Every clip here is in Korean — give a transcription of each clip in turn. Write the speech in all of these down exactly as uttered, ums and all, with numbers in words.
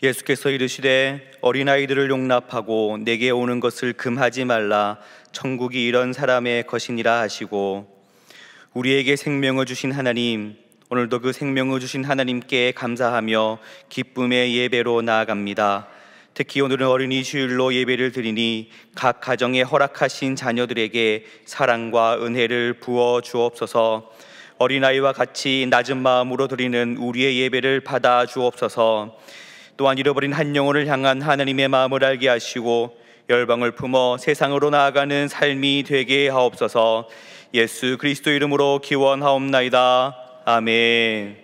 예수께서 이르시되 어린아이들을 용납하고 내게 오는 것을 금하지 말라. 천국이 이런 사람의 것이니라 하시고, 우리에게 생명을 주신 하나님, 오늘도 그 생명을 주신 하나님께 감사하며 기쁨의 예배로 나아갑니다. 특히 오늘은 어린이 주일로 예배를 드리니 각 가정에 허락하신 자녀들에게 사랑과 은혜를 부어 주옵소서. 어린아이와 같이 낮은 마음으로 드리는 우리의 예배를 받아 주옵소서. 또한 잃어버린 한 영혼을 향한 하나님의 마음을 알게 하시고 열방을 품어 세상으로 나아가는 삶이 되게 하옵소서. 예수 그리스도 이름으로 기원하옵나이다. 아멘.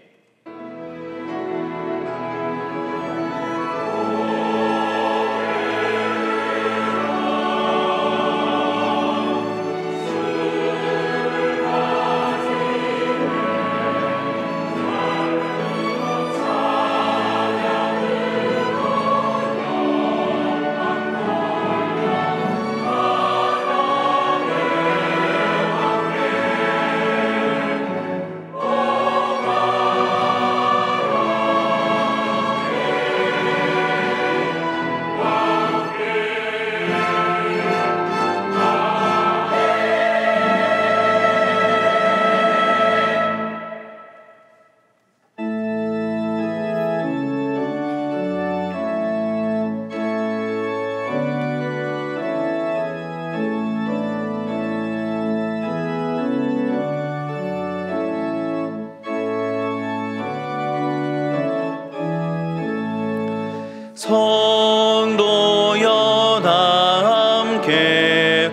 성도여 다 함께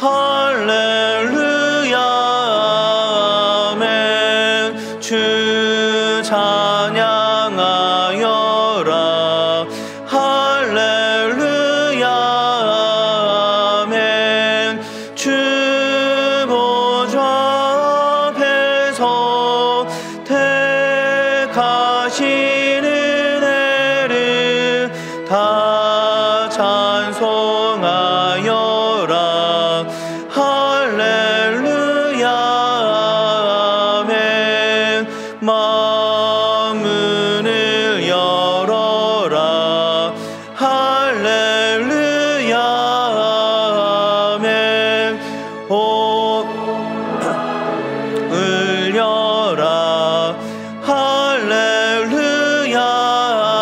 할렐루야 아멘. 주 찬양하여라 할렐루야 아멘. 주 보좌 앞에서 택하시는 다 찬송하여라 할렐루야 아멘. 마음문을 열어라 할렐루야 아멘. 옷을 열라 할렐루야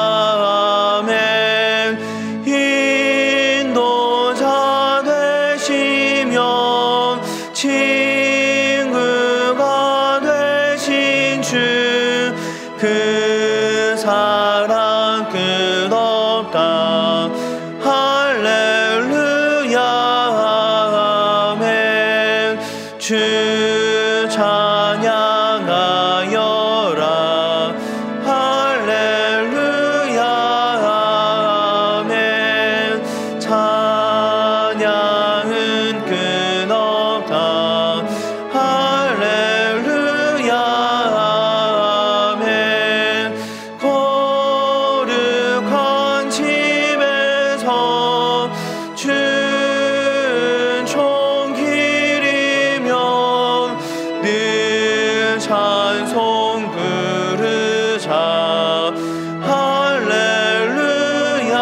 친구가 되신 주 그 사랑 끝없다 할렐루야 아멘. 주 찬양하여라 할렐루야 아멘. 찬양은 끝없다 할렐루야 아멘. 거룩한 집에서 준총 기리며 늘 찬송 부르자 할렐루야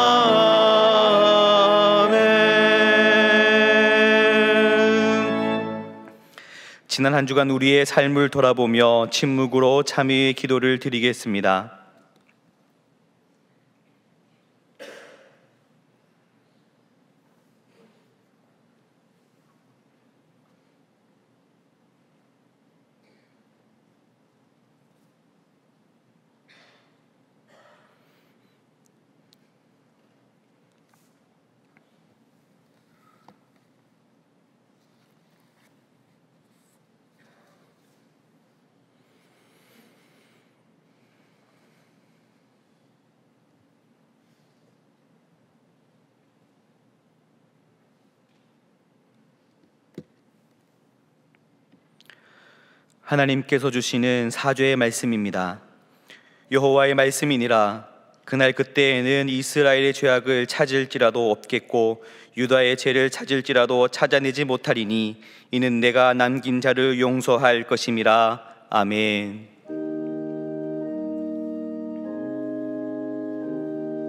아멘. 지난 한 주간 우리의 삶을 돌아보며 침묵으로 참회의 기도를 드리겠습니다. 하나님께서 주시는 사죄의 말씀입니다. 여호와의 말씀이니라. 그날 그때에는 이스라엘의 죄악을 찾을지라도 없겠고 유다의 죄를 찾을지라도 찾아내지 못하리니 이는 내가 남긴 자를 용서할 것임이라. 아멘.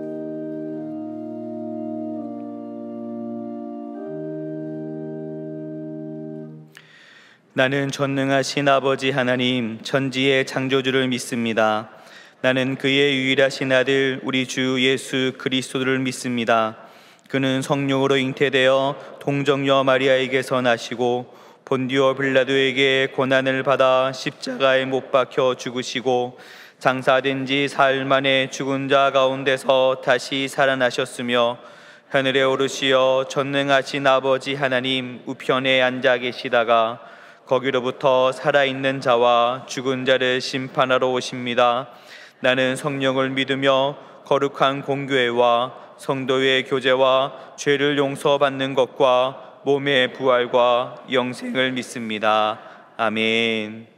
나는 전능하신 아버지 하나님 천지의 창조주를 믿습니다. 나는 그의 유일하신 아들 우리 주 예수 그리스도를 믿습니다. 그는 성령으로 잉태되어 동정녀 마리아에게서 나시고 본디오 빌라도에게 고난을 받아 십자가에 못 박혀 죽으시고 장사된 지 사흘 만에 죽은 자 가운데서 다시 살아나셨으며 하늘에 오르시어 전능하신 아버지 하나님 우편에 앉아 계시다가 거기로부터 살아있는 자와 죽은 자를 심판하러 오십니다. 나는 성령을 믿으며 거룩한 공교회와 성도의 교제와 죄를 용서받는 것과 몸의 부활과 영생을 믿습니다. 아멘.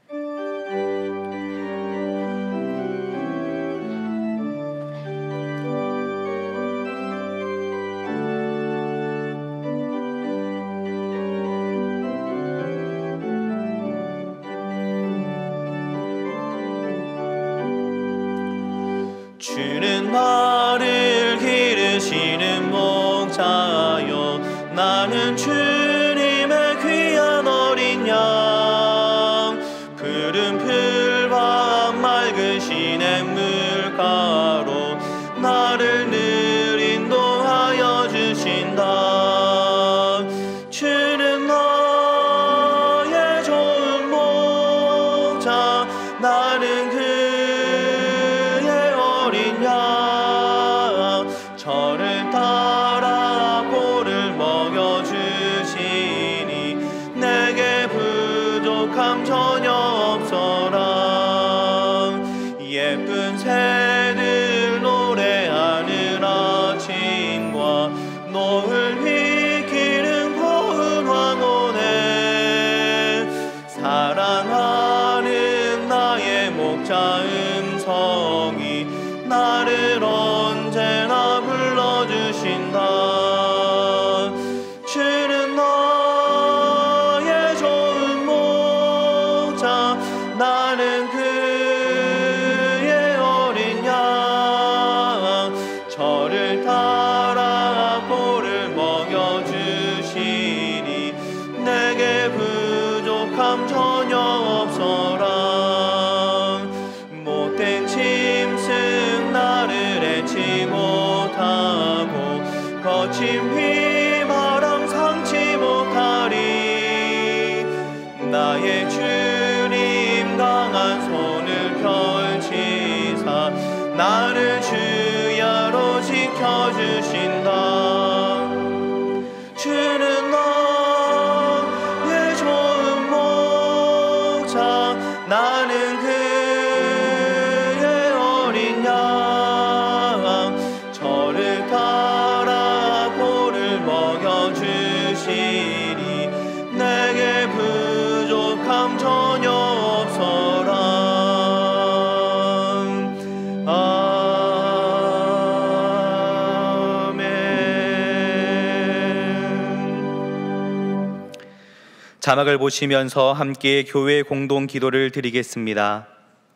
주는 나를 기르시는 목자여 나는 주님의 귀한 어린 양 푸른 풀밭 맑은 시냇물가로 나를 늘 인도하여 주신다. 주는 나의 좋은 목자 나는 그 저를 따라 꼴을 먹여주시니 내게 부족함 전혀 없어라. 예쁜 새들 노래하는 아침과 노을 비키는 고운 황혼에 사랑하는 나의 목자 음성이 나를 언제나 불러주신다. 주는 나의 좋은 목자 나는 그의 어린 양 저를 따라 꼴을 먹여주시니 내게 부족함 전혀 없어라. 못된 짐승 나를 해치 못하고 거친 비바람 상치 못하리. 나의 주님 강한 손을 펼치사 나를 주야로 지켜주신다. 주는 나의 좋은 목자 나는 그의 어린 양 저를 따라 꼴을 먹여주시니 내게 부족함 전혀 없어라. 아멘. 자막을 보시면서 함께 교회 공동 기도를 드리겠습니다.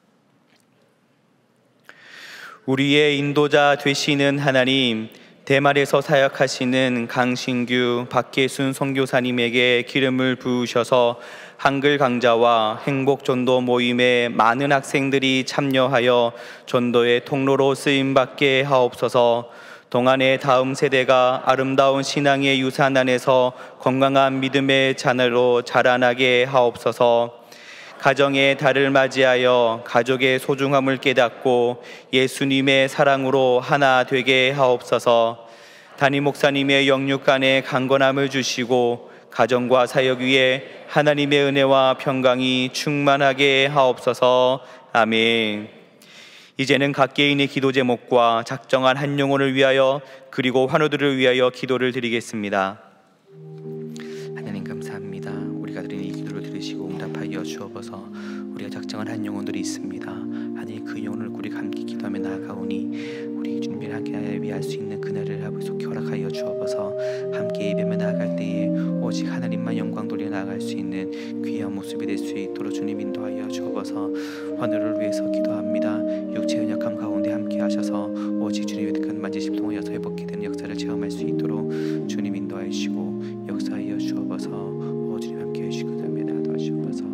우리의 인도자 되시는 하나님, 대만에서 사역하시는 강신규, 박계순 선교사님에게 기름을 부으셔서 한글 강좌와 행복전도 모임에 많은 학생들이 참여하여 전도의 통로로 쓰임받게 하옵소서. 동안의 다음 세대가 아름다운 신앙의 유산 안에서 건강한 믿음의 자녀로 자라나게 하옵소서. 가정의 달을 맞이하여 가족의 소중함을 깨닫고 예수님의 사랑으로 하나 되게 하옵소서. 담임 목사님의 영육간의 강건함을 주시고 가정과 사역 위에 하나님의 은혜와 평강이 충만하게 하옵소서. 아멘. 이제는 각 개인의 기도 제목과 작정한 한 영혼을 위하여 그리고 환우들을 위하여 기도를 드리겠습니다. 하나님 감사합니다. 우리가 드리는 이 기도를 들으시고 응답하여 주옵소서. 우리가 작정한 한 영혼들이 있습니다. 하나님 그 영혼을 우리가 함께 기도하며 나아가오니 우리 준비를 함께 위할 수 있는 그날을 아버지 허락하여 주옵소서. 함께 예배며 나아갈 때에 오직 하나님만 영광 돌려 나아갈 수 있는 귀한 모습이 될 수 있도록 주님 인도하여 주옵소서. 환우를 위해서 기도합니다. 육체의 연약함 가운데 함께 하셔서 오직 주님의 득한 만지심 통하여서 회복게 되는 역사를 체험할 수 있도록 주님 인도하시고 역사하여 주옵소서. 오 주님 함께 해주시고 주시옵소서.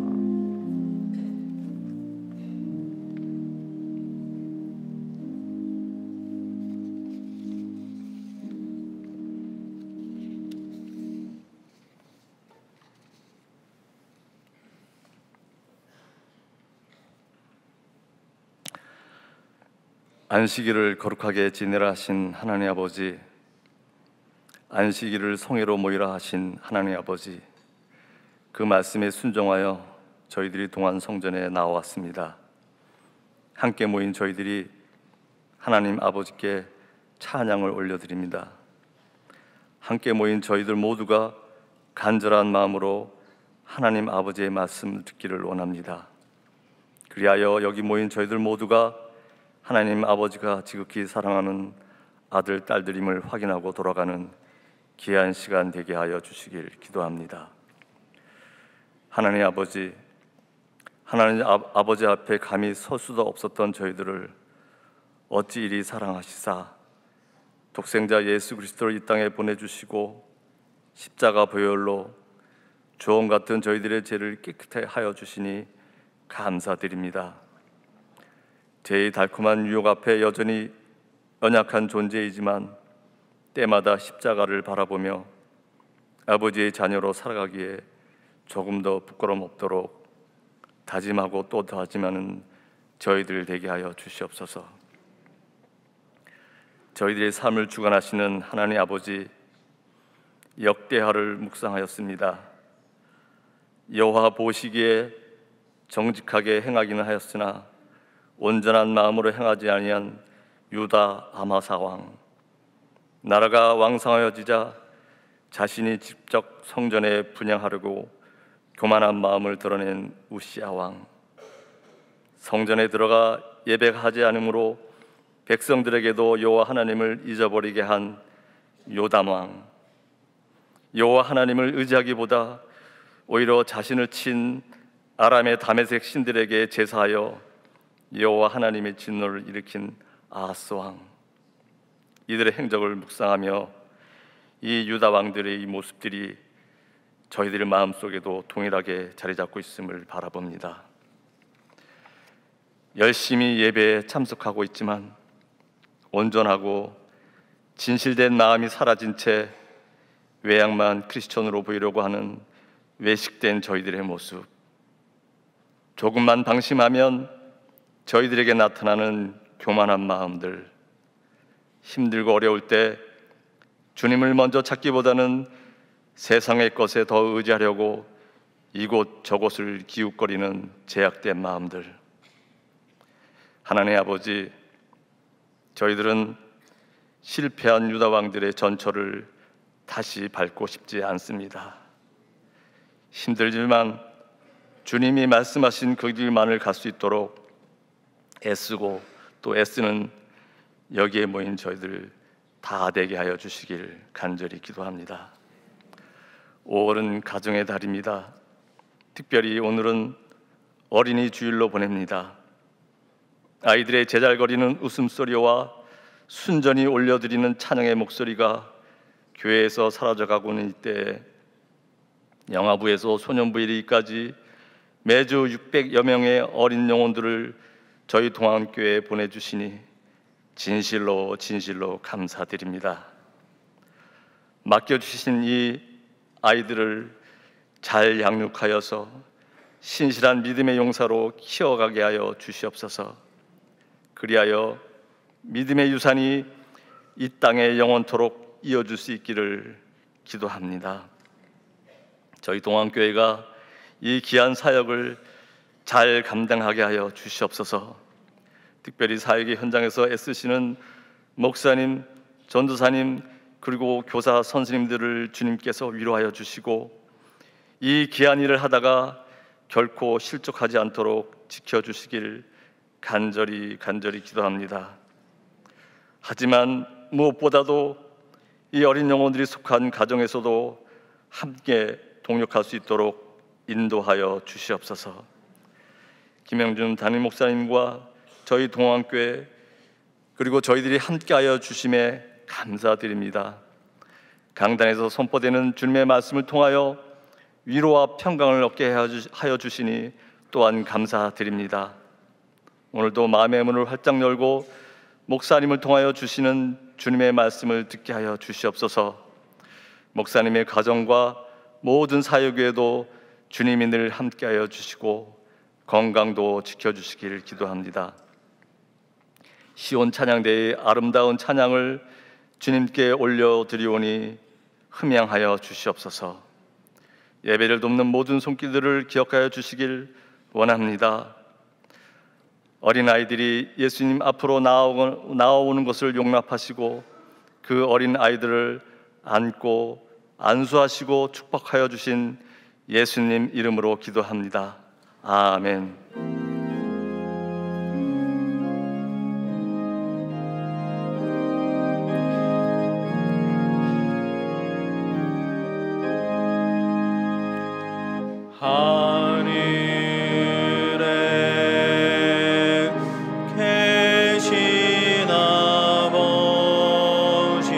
안식일을 거룩하게 지내라 하신 하나님 아버지, 안식일을 성회로 모이라 하신 하나님 아버지, 그 말씀에 순종하여 저희들이 동안 성전에 나왔습니다. 함께 모인 저희들이 하나님 아버지께 찬양을 올려드립니다. 함께 모인 저희들 모두가 간절한 마음으로 하나님 아버지의 말씀을 듣기를 원합니다. 그리하여 여기 모인 저희들 모두가 하나님 아버지가 지극히 사랑하는 아들, 딸들임을 확인하고 돌아가는 귀한 시간 되게 하여 주시길 기도합니다. 하나님 아버지, 하나님 아, 아버지 앞에 감히 설 수도 없었던 저희들을 어찌 이리 사랑하시사 독생자 예수 그리스도를 이 땅에 보내주시고 십자가 보혈로 주홍 같은 저희들의 죄를 깨끗하게 하여 주시니 감사드립니다. 죄의 달콤한 유혹 앞에 여전히 연약한 존재이지만 때마다 십자가를 바라보며 아버지의 자녀로 살아가기에 조금 더 부끄러움 없도록 다짐하고 또 다짐하는 저희들 되게 하여 주시옵소서. 저희들의 삶을 주관하시는 하나님 아버지, 역대하를 묵상하였습니다. 여호와 보시기에 정직하게 행하기는 하였으나 온전한 마음으로 행하지 아니한 유다 아마사 왕, 나라가 왕성하여지자 자신이 직접 성전에 분향하려고 교만한 마음을 드러낸 우시야 왕, 성전에 들어가 예배하지 않으므로 백성들에게도 여호와 하나님을 잊어버리게 한 요담 왕, 여호와 하나님을 의지하기보다 오히려 자신을 친 아람의 다메섹 신들에게 제사하여 여호와 하나님의 진노를 일으킨 아하스 왕, 이들의 행적을 묵상하며 이 유다 왕들의 이 모습들이 저희들의 마음속에도 동일하게 자리 잡고 있음을 바라봅니다. 열심히 예배에 참석하고 있지만 온전하고 진실된 마음이 사라진 채 외양만 크리스천으로 보이려고 하는 외식된 저희들의 모습, 조금만 방심하면 저희들에게 나타나는 교만한 마음들, 힘들고 어려울 때 주님을 먼저 찾기보다는 세상의 것에 더 의지하려고 이곳 저곳을 기웃거리는 제약된 마음들, 하나님 아버지, 저희들은 실패한 유다 왕들의 전철을 다시 밟고 싶지 않습니다. 힘들지만 주님이 말씀하신 그 길만을 갈 수 있도록 애쓰고 또 애쓰는 여기에 모인 저희들 다 되게 하여 주시길 간절히 기도합니다. 오월은 가정의 달입니다. 특별히 오늘은 어린이 주일로 보냅니다. 아이들의 제잘거리는 웃음소리와 순전히 올려드리는 찬양의 목소리가 교회에서 사라져가고는 이때 영아부에서 소년부 이르기까지 매주 육백여 명의 어린 영혼들을 저희 동안교회에 보내주시니 진실로 진실로 감사드립니다. 맡겨주신 이 아이들을 잘 양육하여서 신실한 믿음의 용사로 키워가게 하여 주시옵소서. 그리하여 믿음의 유산이 이 땅에 영원토록 이어줄 수 있기를 기도합니다. 저희 동안교회가 이 귀한 사역을 잘 감당하게 하여 주시옵소서. 특별히 사역의 현장에서 애쓰시는 목사님, 전도사님, 그리고 교사 선생님들을 주님께서 위로하여 주시고 이 귀한 일을 하다가 결코 실족하지 않도록 지켜주시길 간절히 간절히 기도합니다. 하지만 무엇보다도 이 어린 영혼들이 속한 가정에서도 함께 동역할 수 있도록 인도하여 주시옵소서. 김영준 담임 목사님과 저희 동안교회 그리고 저희들이 함께하여 주심에 감사드립니다. 강단에서 선포되는 주님의 말씀을 통하여 위로와 평강을 얻게 하여 주시니 또한 감사드립니다. 오늘도 마음의 문을 활짝 열고 목사님을 통하여 주시는 주님의 말씀을 듣게 하여 주시옵소서. 목사님의 가정과 모든 사역에도 주님이 늘 함께하여 주시고 건강도 지켜주시길 기도합니다. 시온 찬양대의 아름다운 찬양을 주님께 올려드리오니 흠양하여 주시옵소서. 예배를 돕는 모든 손길들을 기억하여 주시길 원합니다. 어린아이들이 예수님 앞으로 나아오는 것을 용납하시고 그 어린 아이들을 안고 안수하시고 축복하여 주신 예수님 이름으로 기도합니다. 아멘. 하늘에 계신 아버지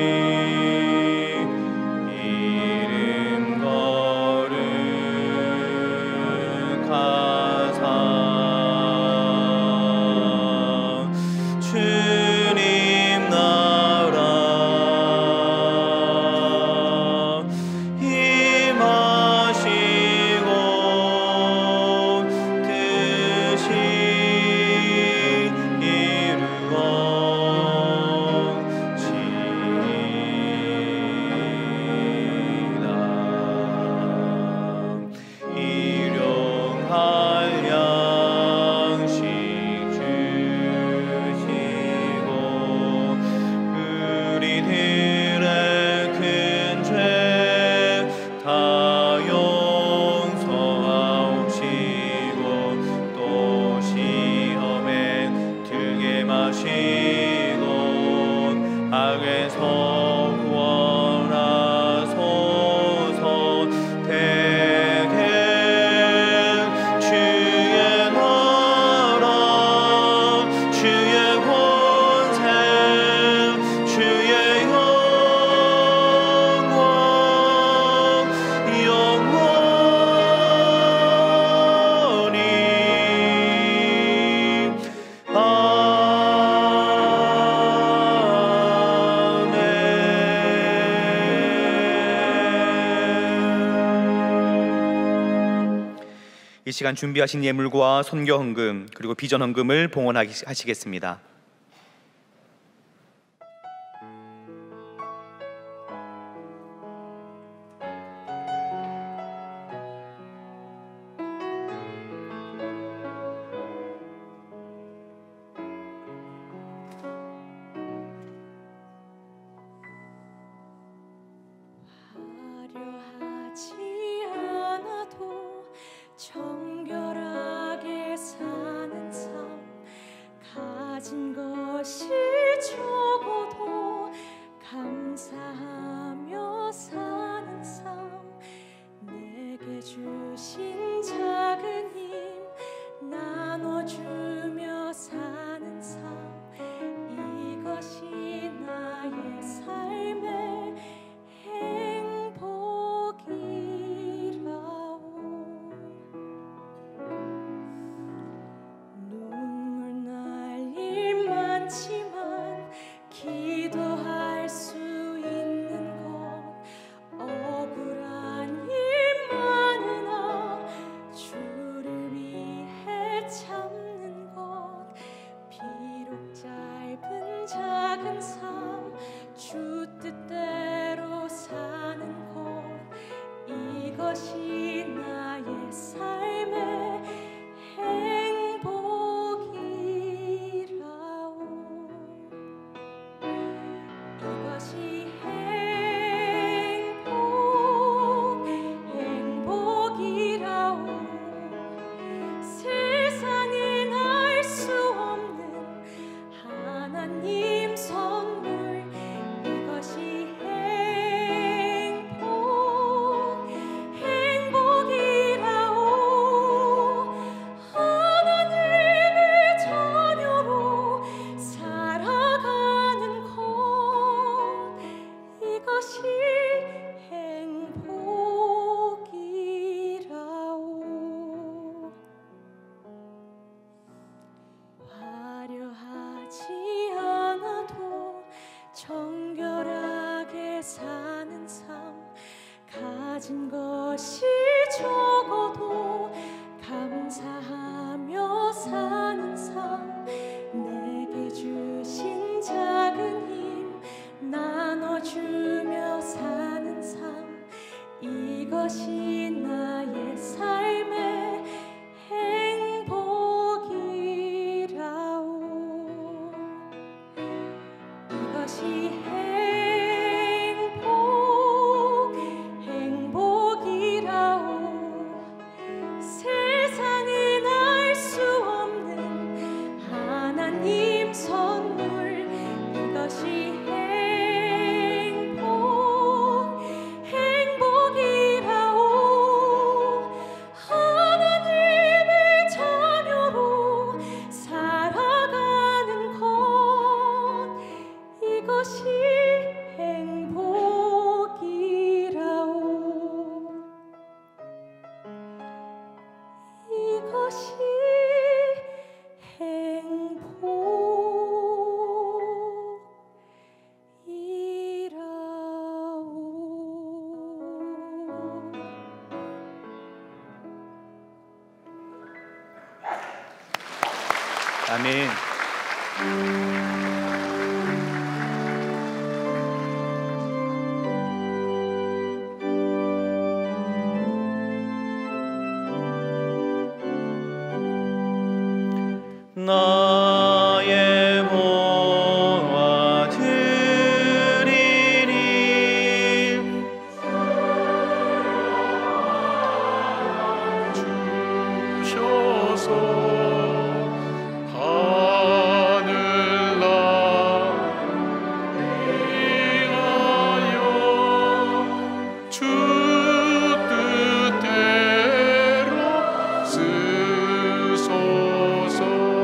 이름 거룩하사 주님 나라 임하시고 뜻이 이루어지이다. 일용할 양식 주시고 우리들의 큰 죄 다 용서하옵시고 또 시험에 들게 마시고 악에서 구원하소서. 대개 주의 나라 주의 권세 주의 영광 영원히 아멘. 이 시간 준비하신 예물과 선교 헌금 그리고 비전 헌금을 봉헌하시겠습니다. 화려하지 않아도 정결하게 사는 삶, 가진 것이 적어도 감사하며 사는 삶, 내게 주신 작은 힘 나눠주며 사는 삶, 이것이 나의 삶의 행복이라오. 눈물 날 일만 정결하게 사는 삶, 가진 것이 적어도 감사하며 사는 삶, 내게 주신 작은 힘 나눠주며 사는 삶, 이것이 나의 삶의 행복이라오. 이것이 행복, 행복이라오. 세상은 알 수 없는 하나님 선물, 이것이 행복, 행복이라오. 하나님의 자녀로 살아가는 것, 이것이 행복이라오. 이것이 행복이라오. 아멘. 나의 모아 드리리. 주셔서 하늘날 위하여 주 뜻대로 쓰소서.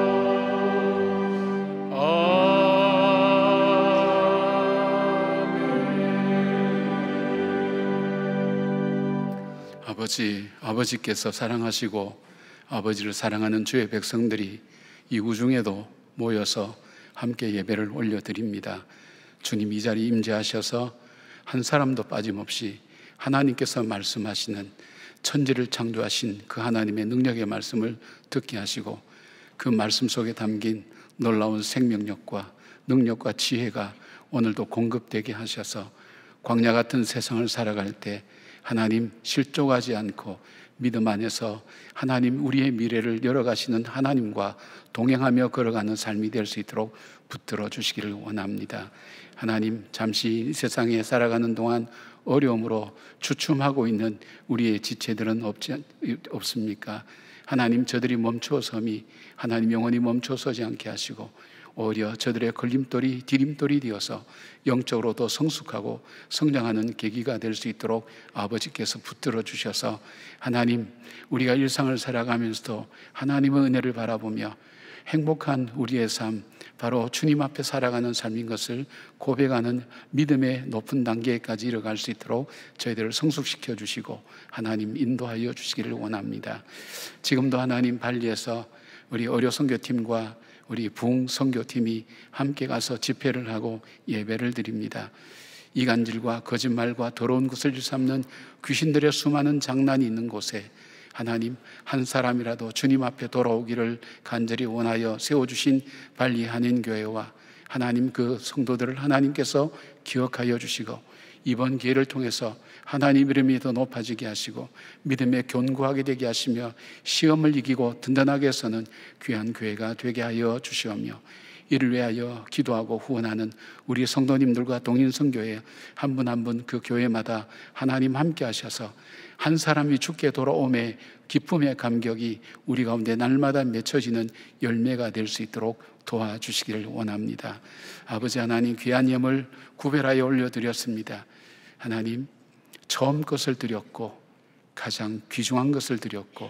아버지, 아버지께서 사랑하시고 아버지를 사랑하는 주의 백성들이 이 우중에도 모여서 함께 예배를 올려드립니다. 주님, 이 자리에 임재하셔서 한 사람도 빠짐없이 하나님께서 말씀하시는 천지를 창조하신 그 하나님의 능력의 말씀을 듣게 하시고, 그 말씀 속에 담긴 놀라운 생명력과 능력과 지혜가 오늘도 공급되게 하셔서 광야 같은 세상을 살아갈 때 하나님 실족하지 않고 믿음 안에서 하나님 우리의 미래를 열어가시는 하나님과 동행하며 걸어가는 삶이 될 수 있도록 붙들어 주시기를 원합니다. 하나님, 잠시 이 세상에 살아가는 동안 어려움으로 주춤하고 있는 우리의 지체들은 없지, 없습니까? 하나님, 저들이 멈추어섬이 하나님 영원히 멈춰서지 않게 하시고 오히려 저들의 걸림돌이 디딤돌이 되어서 영적으로 더 성숙하고 성장하는 계기가 될 수 있도록 아버지께서 붙들어 주셔서 하나님, 우리가 일상을 살아가면서도 하나님의 은혜를 바라보며 행복한 우리의 삶, 바로 주님 앞에 살아가는 삶인 것을 고백하는 믿음의 높은 단계까지 이뤄갈 수 있도록 저희들을 성숙시켜 주시고 하나님 인도하여 주시기를 원합니다. 지금도 하나님 발리에서 우리 어려 선교팀과 우리 부흥 선교팀이 함께 가서 집회를 하고 예배를 드립니다. 이간질과 거짓말과 더러운 것을 일삼는 귀신들의 수많은 장난이 있는 곳에 하나님, 한 사람이라도 주님 앞에 돌아오기를 간절히 원하여 세워주신 발리 한인교회와 하나님 그 성도들을 하나님께서 기억하여 주시고 이번 기회를 통해서 하나님 이름이 더 높아지게 하시고 믿음에 견고하게 되게 하시며 시험을 이기고 든든하게 서는 귀한 교회가 되게 하여 주시오며, 이를 위하여 기도하고 후원하는 우리 성도님들과 동인성교회 한 분 한 분 그 교회마다 하나님 함께 하셔서 한 사람이 주께 돌아옴에 기쁨의 감격이 우리 가운데 날마다 맺혀지는 열매가 될 수 있도록 도와주시기를 원합니다. 아버지 하나님, 귀한 예물 구별하여 올려드렸습니다. 하나님, 처음 것을 드렸고 가장 귀중한 것을 드렸고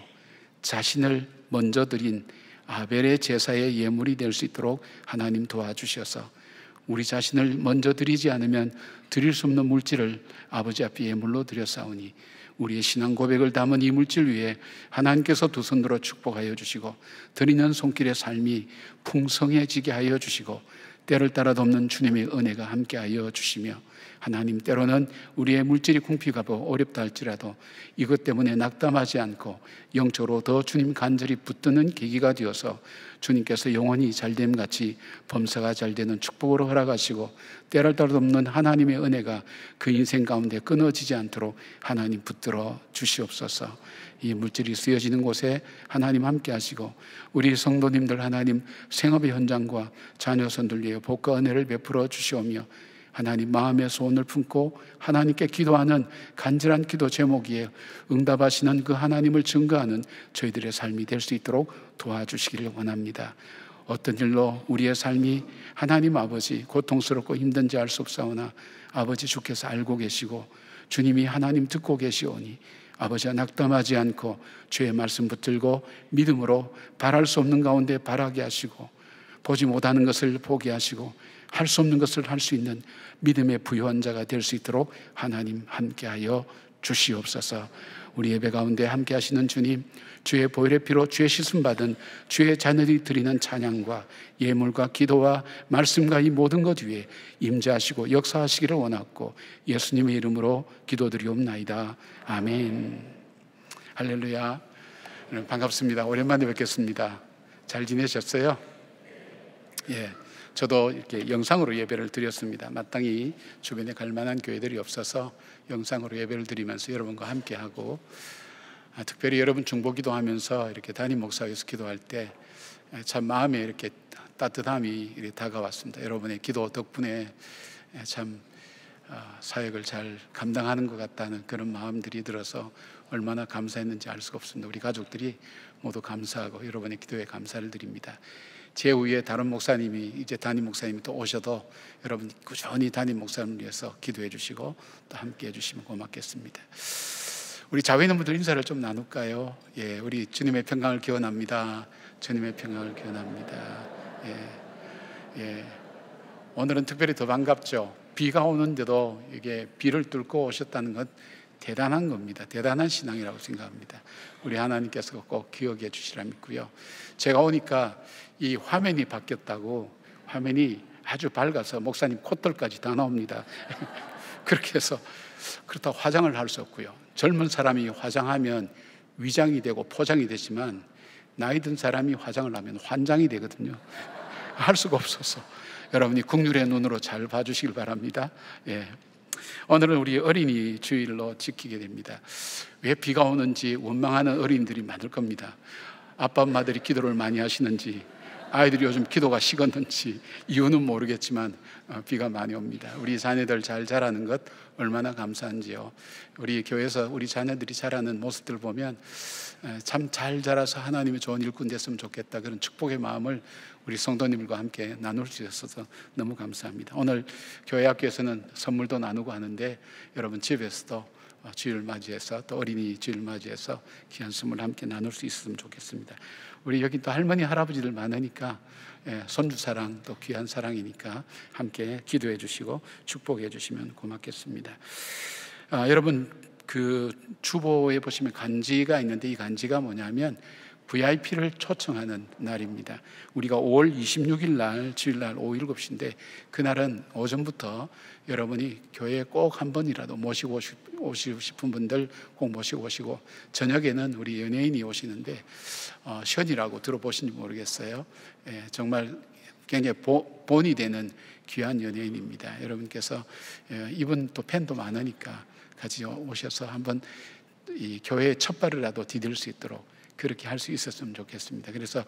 자신을 먼저 드린 아벨의 제사의 예물이 될 수 있도록 하나님 도와주셔서 우리 자신을 먼저 드리지 않으면 드릴 수 없는 물질을 아버지 앞에 예물로 드렸사오니 우리의 신앙 고백을 담은 이 물질 위에 하나님께서 두 손으로 축복하여 주시고 드리는 손길의 삶이 풍성해지게 하여 주시고 때를 따라 돕는 주님의 은혜가 함께하여 주시며, 하나님, 때로는 우리의 물질이 궁핍하고 어렵다 할지라도 이것 때문에 낙담하지 않고 영적으로 더 주님 간절히 붙드는 계기가 되어서 주님께서 영원히 잘됨 같이 범사가 잘되는 축복으로 허락하시고, 때를 따라 돕는 하나님의 은혜가 그 인생 가운데 끊어지지 않도록 하나님 붙들어 주시옵소서. 이 물질이 쓰여지는 곳에 하나님 함께 하시고, 우리 성도님들 하나님 생업의 현장과 자녀손들 위해 복과 은혜를 베풀어 주시오며, 하나님 마음의 소원을 품고 하나님께 기도하는 간절한 기도 제목이에 응답하시는 그 하나님을 증거하는 저희들의 삶이 될 수 있도록 도와주시기를 원합니다. 어떤 일로 우리의 삶이 하나님 아버지 고통스럽고 힘든지 알 수 없사오나 아버지 주께서 알고 계시고 주님이 하나님 듣고 계시오니 아버지와 낙담하지 않고 주의 말씀 붙들고 믿음으로 바랄 수 없는 가운데 바라게 하시고, 보지 못하는 것을 보게 하시고 할 수 없는 것을 할 수 있는 믿음의 부유한 자가 될 수 있도록 하나님 함께하여 주시옵소서. 우리 예배 가운데 함께 하시는 주님, 주의 보혈의 피로 주의 씻음 받은 주의 자녀들이 드리는 찬양과 예물과 기도와 말씀과 이 모든 것 위에 임재하시고 역사하시기를 원하고 예수님의 이름으로 기도드리옵나이다. 아멘. 할렐루야. 반갑습니다. 오랜만에 뵙겠습니다. 잘 지내셨어요? 예. 저도 이렇게 영상으로 예배를 드렸습니다. 마땅히 주변에 갈 만한 교회들이 없어서 영상으로 예배를 드리면서 여러분과 함께하고, 아, 특별히 여러분 중보기도 하면서 이렇게 담임 목사에서 기도할 때 참 마음에 이렇게 따뜻함이 이렇게 다가왔습니다. 여러분의 기도 덕분에 참 사역을 잘 감당하는 것 같다는 그런 마음들이 들어서 얼마나 감사했는지 알 수가 없습니다. 우리 가족들이 모두 감사하고 여러분의 기도에 감사를 드립니다. 제 위에 다른 목사님이, 이제 담임 목사님이 또 오셔도 여러분 꾸준히 담임 목사님을 위해서 기도해 주시고 또 함께 해 주시면 고맙겠습니다. 우리 자외 있는 분들 인사를 좀 나눌까요? 예, 우리 주님의 평강을 기원합니다. 주님의 평강을 기원합니다. 예, 예. 오늘은 특별히 더 반갑죠. 비가 오는데도 이게 비를 뚫고 오셨다는 것 대단한 겁니다. 대단한 신앙이라고 생각합니다. 우리 하나님께서 꼭 기억해 주시라 믿고요. 제가 오니까 이 화면이 바뀌었다고, 화면이 아주 밝아서 목사님 콧돌까지 다 나옵니다. 그렇게 해서 그렇다고 화장을 할 수 없고요. 젊은 사람이 화장하면 위장이 되고 포장이 되지만 나이 든 사람이 화장을 하면 환장이 되거든요. 할 수가 없어서 여러분이 국률의 눈으로 잘 봐주시길 바랍니다. 예. 오늘은 우리 어린이 주일로 지키게 됩니다. 왜 비가 오는지 원망하는 어린이들이 많을 겁니다. 아빠 엄마들이 기도를 많이 하시는지, 아이들이 요즘 기도가 식었는지 이유는 모르겠지만 비가 많이 옵니다. 우리 자녀들 잘 자라는 것 얼마나 감사한지요. 우리 교회에서 우리 자녀들이 자라는 모습들 보면 참 잘 자라서 하나님의 좋은 일꾼 됐으면 좋겠다, 그런 축복의 마음을 우리 성도님들과 함께 나눌 수 있어서 너무 감사합니다. 오늘 교회 학교에서는 선물도 나누고 하는데 여러분 집에서도 주일 맞이해서 또 어린이 주일 맞이해서 귀한 선물 함께 나눌 수 있었으면 좋겠습니다. 우리 여기 또 할머니 할아버지들 많으니까 손주 사랑 또 귀한 사랑이니까 함께 기도해 주시고 축복해 주시면 고맙겠습니다. 아, 여러분 그 주보에 보시면 간지가 있는데 이 간지가 뭐냐면 브이아이피를 초청하는 날입니다. 우리가 오월 이십육일 날 주일날 오후 일곱 시인데 그날은 오전부터 여러분이 교회에 꼭 한 번이라도 모시고 오시고 싶은 분들 꼭 모시고 오시고, 저녁에는 우리 연예인이 오시는데 어, 션이라고 들어보신지 모르겠어요. 예, 정말 굉장히 보, 본이 되는 귀한 연예인입니다. 여러분께서 예, 이분 또 팬도 많으니까 같이 오셔서 한번 이 교회의 첫 발이라도 디딜 수 있도록 그렇게 할 수 있었으면 좋겠습니다. 그래서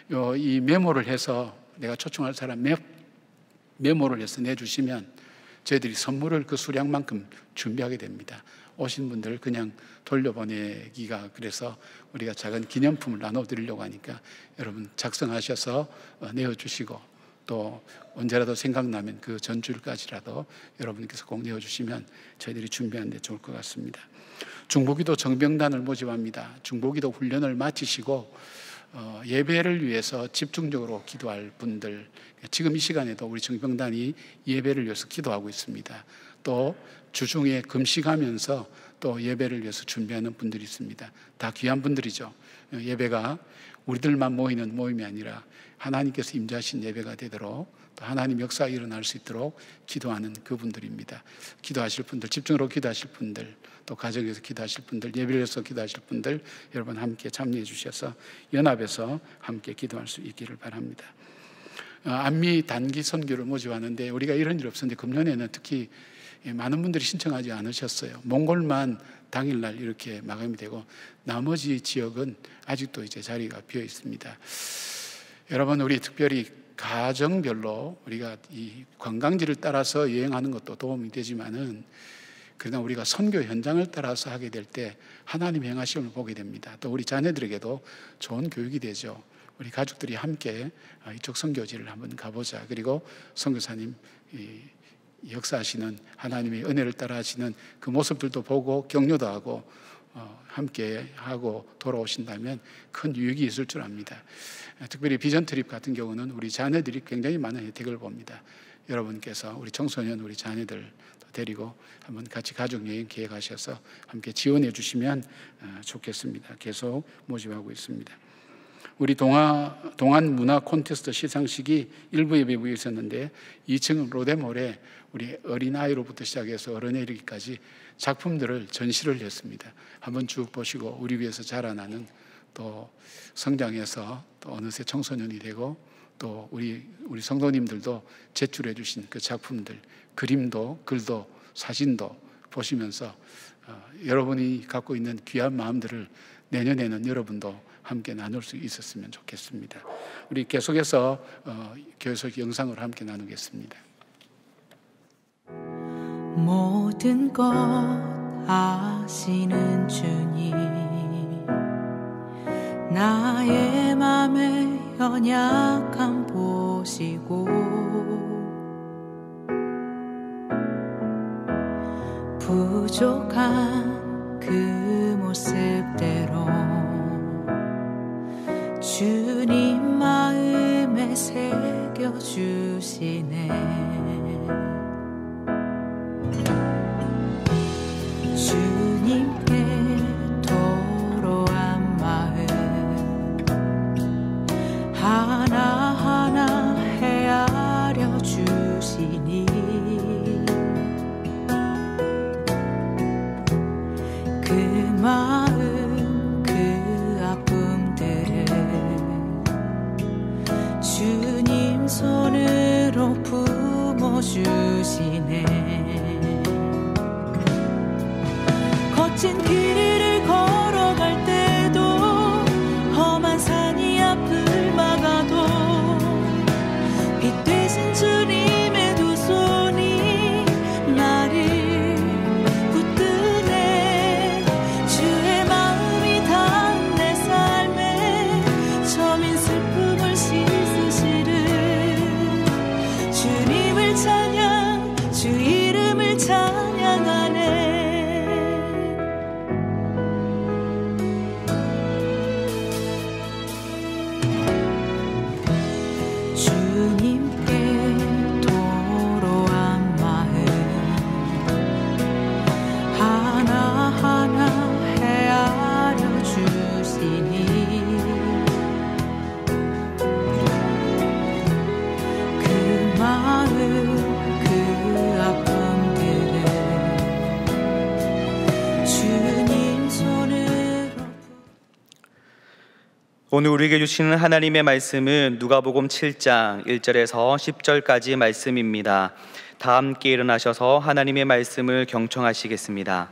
이 메모를 해서 내가 초청할 사람 메, 메모를 해서 내주시면 저희들이 선물을 그 수량만큼 준비하게 됩니다. 오신 분들 그냥 돌려보내기가 그래서 우리가 작은 기념품을 나눠드리려고 하니까 여러분 작성하셔서 내어주시고 또 언제라도 생각나면 그 전주일까지라도 여러분께서 꼭 내어주시면 저희들이 준비하는 데 좋을 것 같습니다. 중보기도 정병단을 모집합니다. 중보기도 훈련을 마치시고 어, 예배를 위해서 집중적으로 기도할 분들, 지금 이 시간에도 우리 정병단이 예배를 위해서 기도하고 있습니다. 또 주중에 금식하면서 또 예배를 위해서 준비하는 분들이 있습니다. 다 귀한 분들이죠. 예배가 우리들만 모이는 모임이 아니라 하나님께서 임재하신 예배가 되도록 또 하나님 역사 일어날 수 있도록 기도하는 그분들입니다. 기도하실 분들, 집중으로 기도하실 분들, 또 가정에서 기도하실 분들, 예배에서 기도하실 분들, 여러분 함께 참여해 주셔서 연합해서 함께 기도할 수 있기를 바랍니다. 어, 안미 단기 선교를 모집하는데 우리가 이런 일 없었는데 금년에는 특히 많은 분들이 신청하지 않으셨어요. 몽골만 당일날 이렇게 마감이 되고 나머지 지역은 아직도 이제 자리가 비어 있습니다. 여러분, 우리 특별히 가정별로 우리가 이 관광지를 따라서 여행하는 것도 도움이 되지만은 그러나 우리가 선교 현장을 따라서 하게 될 때 하나님 행하심을 보게 됩니다. 또 우리 자녀들에게도 좋은 교육이 되죠. 우리 가족들이 함께 이쪽 선교지를 한번 가보자. 그리고 선교사님 역사하시는 하나님의 은혜를 따라 하시는 그 모습들도 보고 격려도 하고 함께 하고 돌아오신다면 큰 유익이 있을 줄 압니다. 특별히 비전 트립 같은 경우는 우리 자녀들이 굉장히 많은 혜택을 봅니다. 여러분께서 우리 청소년, 우리 자녀들 데리고 한번 같이 가족 여행 계획하셔서 함께 지원해 주시면 좋겠습니다. 계속 모집하고 있습니다. 우리 동아, 동안 문화 콘테스트 시상식이 일부 예배부에 있었는데 이 층 로데몰에 우리 어린아이로부터 시작해서 어른에 이르기까지 작품들을 전시를 했습니다. 한번 쭉 보시고 우리 위해서 자라나는, 또 성장해서 또 어느새 청소년이 되고 또 우리 우리 성도님들도 제출해 주신 그 작품들, 그림도 글도 사진도 보시면서 어, 여러분이 갖고 있는 귀한 마음들을 내년에는 여러분도 함께 나눌 수 있었으면 좋겠습니다. 우리 계속해서 어, 계속 영상으로 함께 나누겠습니다. 모든 것 아시는 주님, 나의 맘의 연약함 보시고 부족한 그 모습대로 주님 마음에 새겨주시네. 주님께 도로한 마음 하나하나 헤아려 주시니 그 마음 그 아픔들을 주님 손으로 품어주시네. 거친 길을 걸어갈 때도 험한 산이 앞을 막아도 빛 되신 주님의 두 손이 나를 붙드네. 주의 마음이 닿은 내 삶에 저민 슬픔을 씻으시를 주님을 찬양, 주 이름을 찬양하네. 오늘 우리에게 주시는 하나님의 말씀은 누가복음 칠 장 일 절에서 십 절까지 말씀입니다. 다 함께 일어나셔서 하나님의 말씀을 경청하시겠습니다.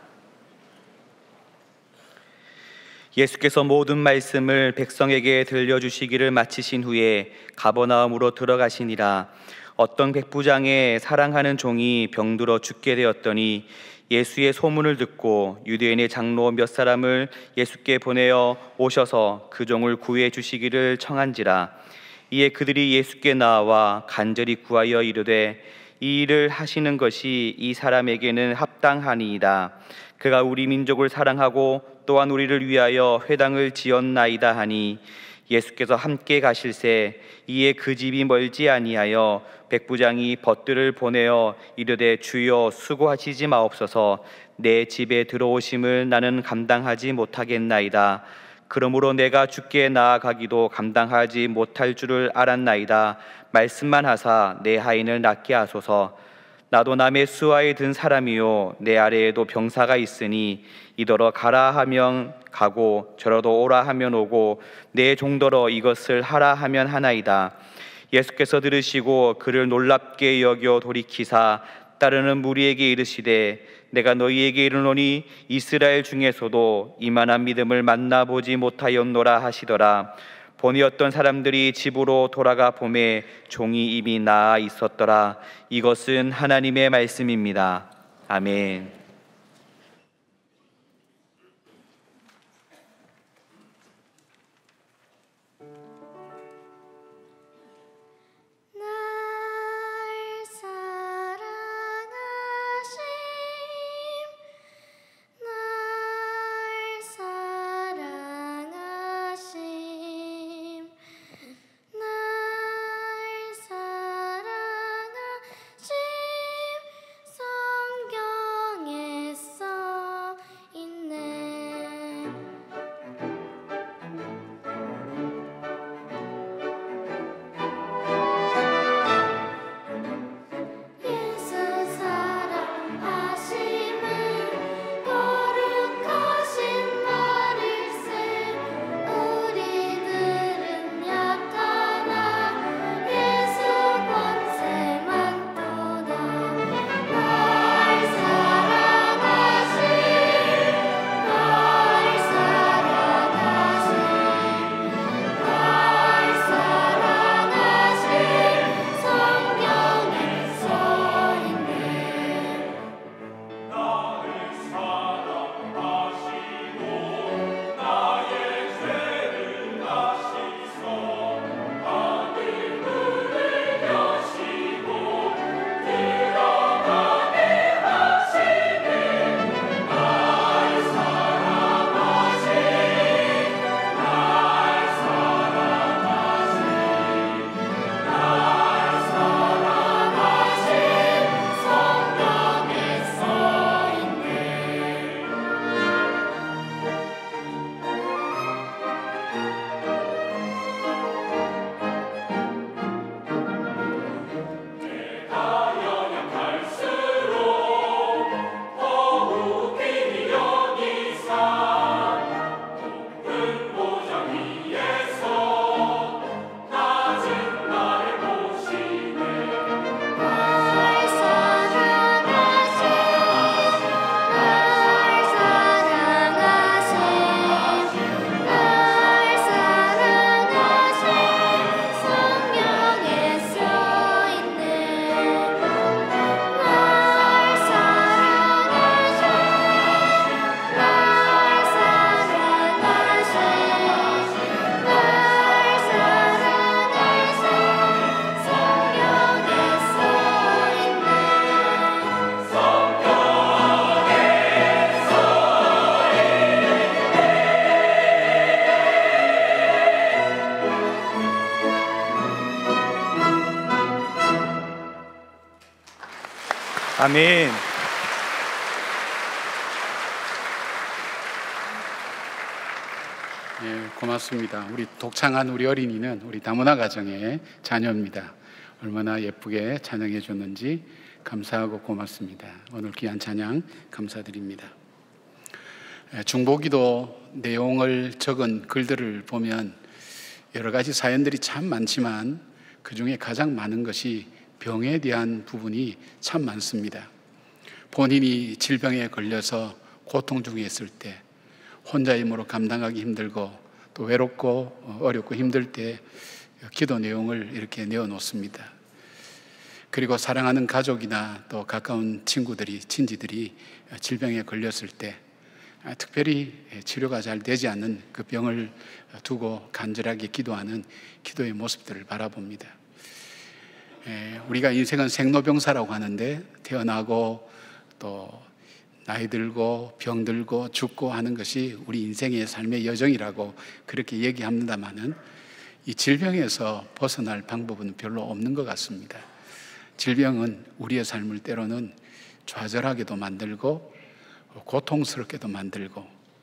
예수께서 모든 말씀을 백성에게 들려주시기를 마치신 후에 가버나움으로 들어가시니라. 어떤 백부장의 사랑하는 종이 병들어 죽게 되었더니 예수의 소문을 듣고 유대인의 장로 몇 사람을 예수께 보내어 오셔서 그 종을 구해 주시기를 청한지라. 이에 그들이 예수께 나와 간절히 구하여 이르되 이 일을 하시는 것이 이 사람에게는 합당하니이다. 그가 우리 민족을 사랑하고 또한 우리를 위하여 회당을 지었나이다 하니 예수께서 함께 가실새 이에 그 집이 멀지 아니하여 백부장이 벗들을 보내어 이르되 주여 수고하시지 마옵소서. 내 집에 들어오심을 나는 감당하지 못하겠나이다. 그러므로 내가 주께 나아가기도 감당하지 못할 줄을 알았나이다. 말씀만 하사 내 하인을 낫게 하소서. 나도 남의 수하에 든 사람이요 내 아래에도 병사가 있으니 이더러 가라 하면 가고 저러도 오라 하면 오고 내 종더러 이것을 하라 하면 하나이다. 예수께서 들으시고 그를 놀랍게 여겨 돌이키사 따르는 무리에게 이르시되 내가 너희에게 이르노니 이스라엘 중에서도 이만한 믿음을 만나보지 못하였노라 하시더라. 보니 어떤 사람들이 집으로 돌아가 보매 종이 이미 나아 있었더라. 이것은 하나님의 말씀입니다. 아멘. 아멘. 예, 고맙습니다. 우리 독창한 우리 어린이는 우리 다문화 가정의 자녀입니다. 얼마나 예쁘게 찬양해 줬는지 감사하고 고맙습니다. 오늘 귀한 찬양 감사드립니다. 예, 중보기도 내용을 적은 글들을 보면 여러 가지 사연들이 참 많지만 그 중에 가장 많은 것이 병에 대한 부분이 참 많습니다. 본인이 질병에 걸려서 고통 중에 있을 때 혼자 힘으로 감당하기 힘들고 또 외롭고 어렵고 힘들 때 기도 내용을 이렇게 내어놓습니다. 그리고 사랑하는 가족이나 또 가까운 친구들이 친지들이 질병에 걸렸을 때 특별히 치료가 잘 되지 않는 그 병을 두고 간절하게 기도하는 기도의 모습들을 바라봅니다. 우리가 인생은 생로병사라고 하는데 태어나고 또 나이 들고 병 들고 죽고 하는 것이 우리 인생의 삶의 여정이라고 그렇게 얘기합니다마는 이 질병에서 벗어날 방법은 별로 없는 것 같습니다. 질병은 우리의 삶을 때로는 좌절하게도 만들고 고통스럽게도 만들고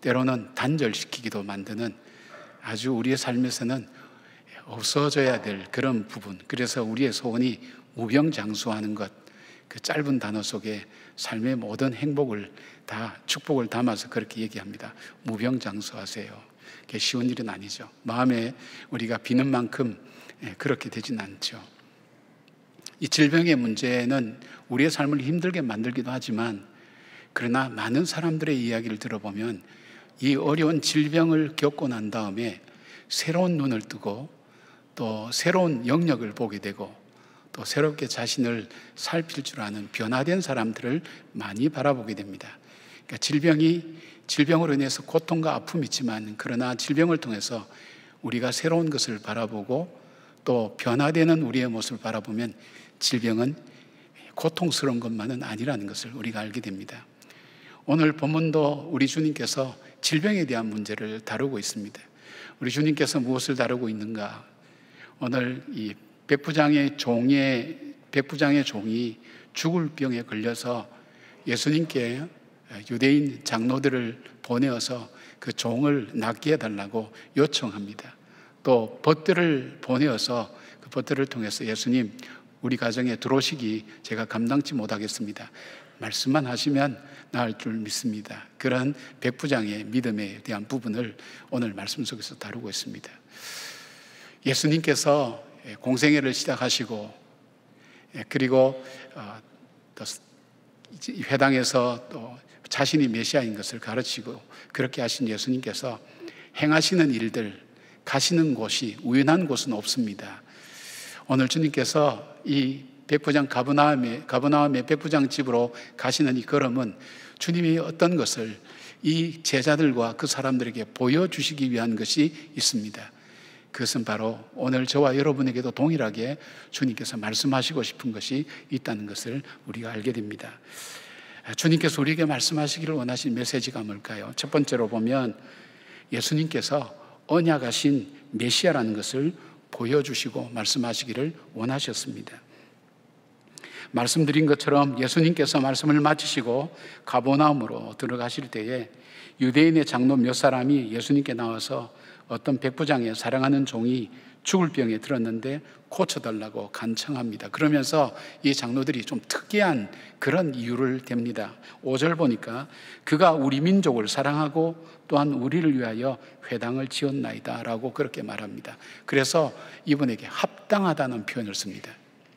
때로는 단절시키기도 만드는 아주 우리의 삶에서는 없어져야 될 그런 부분, 그래서 우리의 소원이 무병장수하는 것, 그 짧은 단어 속에 삶의 모든 행복을 다, 축복을 담아서 그렇게 얘기합니다. 무병장수하세요. 그게 쉬운 일은 아니죠. 마음에 우리가 비는 만큼 그렇게 되진 않죠. 이 질병의 문제는 우리의 삶을 힘들게 만들기도 하지만, 그러나 많은 사람들의 이야기를 들어보면 이 어려운 질병을 겪고 난 다음에 새로운 눈을 뜨고 또 새로운 영역을 보게 되고 또 새롭게 자신을 살필 줄 아는 변화된 사람들을 많이 바라보게 됩니다. 그러니까 질병이, 질병으로 인해서 고통과 아픔이 있지만, 그러나 질병을 통해서 우리가 새로운 것을 바라보고 또 변화되는 우리의 모습을 바라보면 질병은 고통스러운 것만은 아니라는 것을 우리가 알게 됩니다. 오늘 본문도 우리 주님께서 질병에 대한 문제를 다루고 있습니다. 우리 주님께서 무엇을 다루고 있는가? 오늘 이 백부장의 종의 백부장의 종이 죽을 병에 걸려서 예수님께 유대인 장로들을 보내어서 그 종을 낫게 해달라고 요청합니다. 또 벗들을 보내어서 그 벗들을 통해서 예수님, 우리 가정에 들어오시기 제가 감당치 못하겠습니다. 말씀만 하시면 나을 줄 믿습니다. 그런 백부장의 믿음에 대한 부분을 오늘 말씀 속에서 다루고 있습니다. 예수님께서 공생애를 시작하시고, 그리고 또 회당에서 또 자신이 메시아인 것을 가르치고 그렇게 하신 예수님께서 행하시는 일들, 가시는 곳이 우연한 곳은 없습니다. 오늘 주님께서 이 백부장 가버나움의, 가버나움의 백부장 집으로 가시는 이 걸음은 주님이 어떤 것을 이 제자들과 그 사람들에게 보여주시기 위한 것이 있습니다. 그것은 바로 오늘 저와 여러분에게도 동일하게 주님께서 말씀하시고 싶은 것이 있다는 것을 우리가 알게 됩니다. 주님께서 우리에게 말씀하시기를 원하신 메시지가 뭘까요? 첫 번째로 보면 예수님께서 언약하신 메시아라는 것을 보여주시고 말씀하시기를 원하셨습니다. 말씀드린 것처럼 예수님께서 말씀을 마치시고 가버나움으로 들어가실 때에 유대인의 장로 몇 사람이 예수님께 나와서 어떤 백부장의 사랑하는 종이 죽을 병에 들었는데 고쳐달라고 간청합니다. 그러면서 이 장로들이 좀 특이한 그런 이유를 댑니다. 오 절 보니까 그가 우리 민족을 사랑하고 또한 우리를 위하여 회당을 지었나이다 라고 그렇게 말합니다. 그래서 이분에게 합당하다는 표현을 씁니다.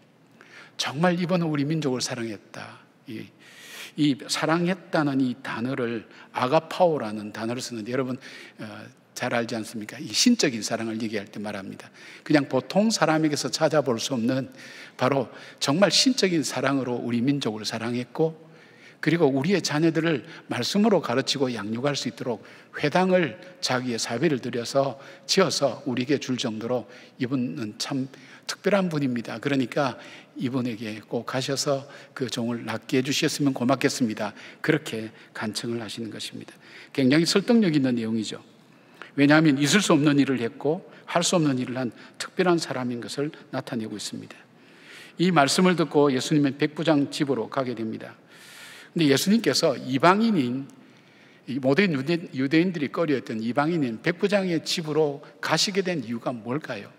정말 이분은 우리 민족을 사랑했다. 이, 이 사랑했다는 이 단어를 아가파오라는 단어를 쓰는데 여러분 어, 잘 알지 않습니까? 이 신적인 사랑을 얘기할 때 말합니다. 그냥 보통 사람에게서 찾아볼 수 없는 바로 정말 신적인 사랑으로 우리 민족을 사랑했고, 그리고 우리의 자녀들을 말씀으로 가르치고 양육할 수 있도록 회당을 자기의 사비를 들여서 지어서 우리에게 줄 정도로 이분은 참 특별한 분입니다. 그러니까 이분에게 꼭 가셔서 그 종을 낫게 해주셨으면 고맙겠습니다. 그렇게 간청을 하시는 것입니다. 굉장히 설득력 있는 내용이죠. 왜냐하면 있을 수 없는 일을 했고 할 수 없는 일을 한 특별한 사람인 것을 나타내고 있습니다. 이 말씀을 듣고 예수님은 백부장 집으로 가게 됩니다. 근데 예수님께서 이방인인 모든 유대인들이 꺼려했던 이방인인 백부장의 집으로 가시게 된 이유가 뭘까요?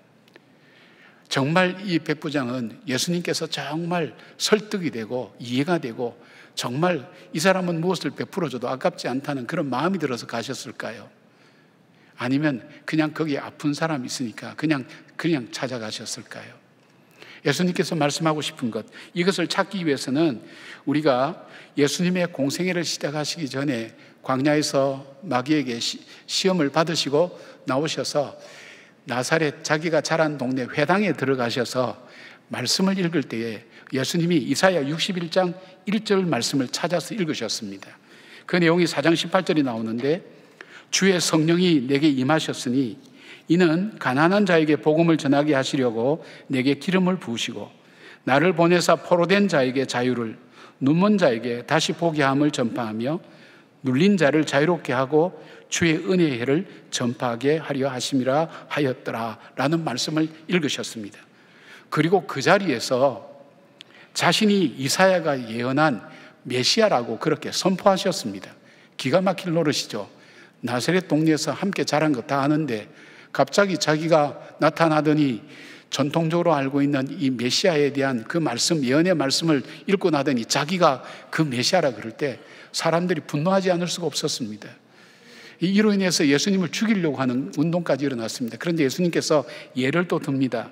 정말 이 백부장은 예수님께서 정말 설득이 되고 이해가 되고 정말 이 사람은 무엇을 베풀어줘도 아깝지 않다는 그런 마음이 들어서 가셨을까요? 아니면 그냥 거기에 아픈 사람이 있으니까 그냥 그냥 찾아가셨을까요? 예수님께서 말씀하고 싶은 것, 이것을 찾기 위해서는 우리가 예수님의 공생애를 시작하시기 전에 광야에서 마귀에게 시, 시험을 받으시고 나오셔서 나사렛 자기가 자란 동네 회당에 들어가셔서 말씀을 읽을 때에 예수님이 이사야 육십일 장 일 절 말씀을 찾아서 읽으셨습니다. 그 내용이 사 장 십팔 절이 나오는데 주의 성령이 내게 임하셨으니 이는 가난한 자에게 복음을 전하게 하시려고 내게 기름을 부으시고 나를 보내사 포로된 자에게 자유를, 눈먼 자에게 다시 보게 함을 전파하며 눌린 자를 자유롭게 하고 주의 은혜의 해를 전파하게 하려 하심이라 하였더라 라는 말씀을 읽으셨습니다. 그리고 그 자리에서 자신이 이사야가 예언한 메시아라고 그렇게 선포하셨습니다. 기가 막힐 노릇이죠. 나사렛 동네에서 함께 자란 거 다 아는데 갑자기 자기가 나타나더니 전통적으로 알고 있는 이 메시아에 대한 그 말씀, 예언의 말씀을 읽고 나더니 자기가 그 메시아라 그럴 때 사람들이 분노하지 않을 수가 없었습니다. 이로 인해서 예수님을 죽이려고 하는 운동까지 일어났습니다. 그런데 예수님께서 예를 또 듭니다.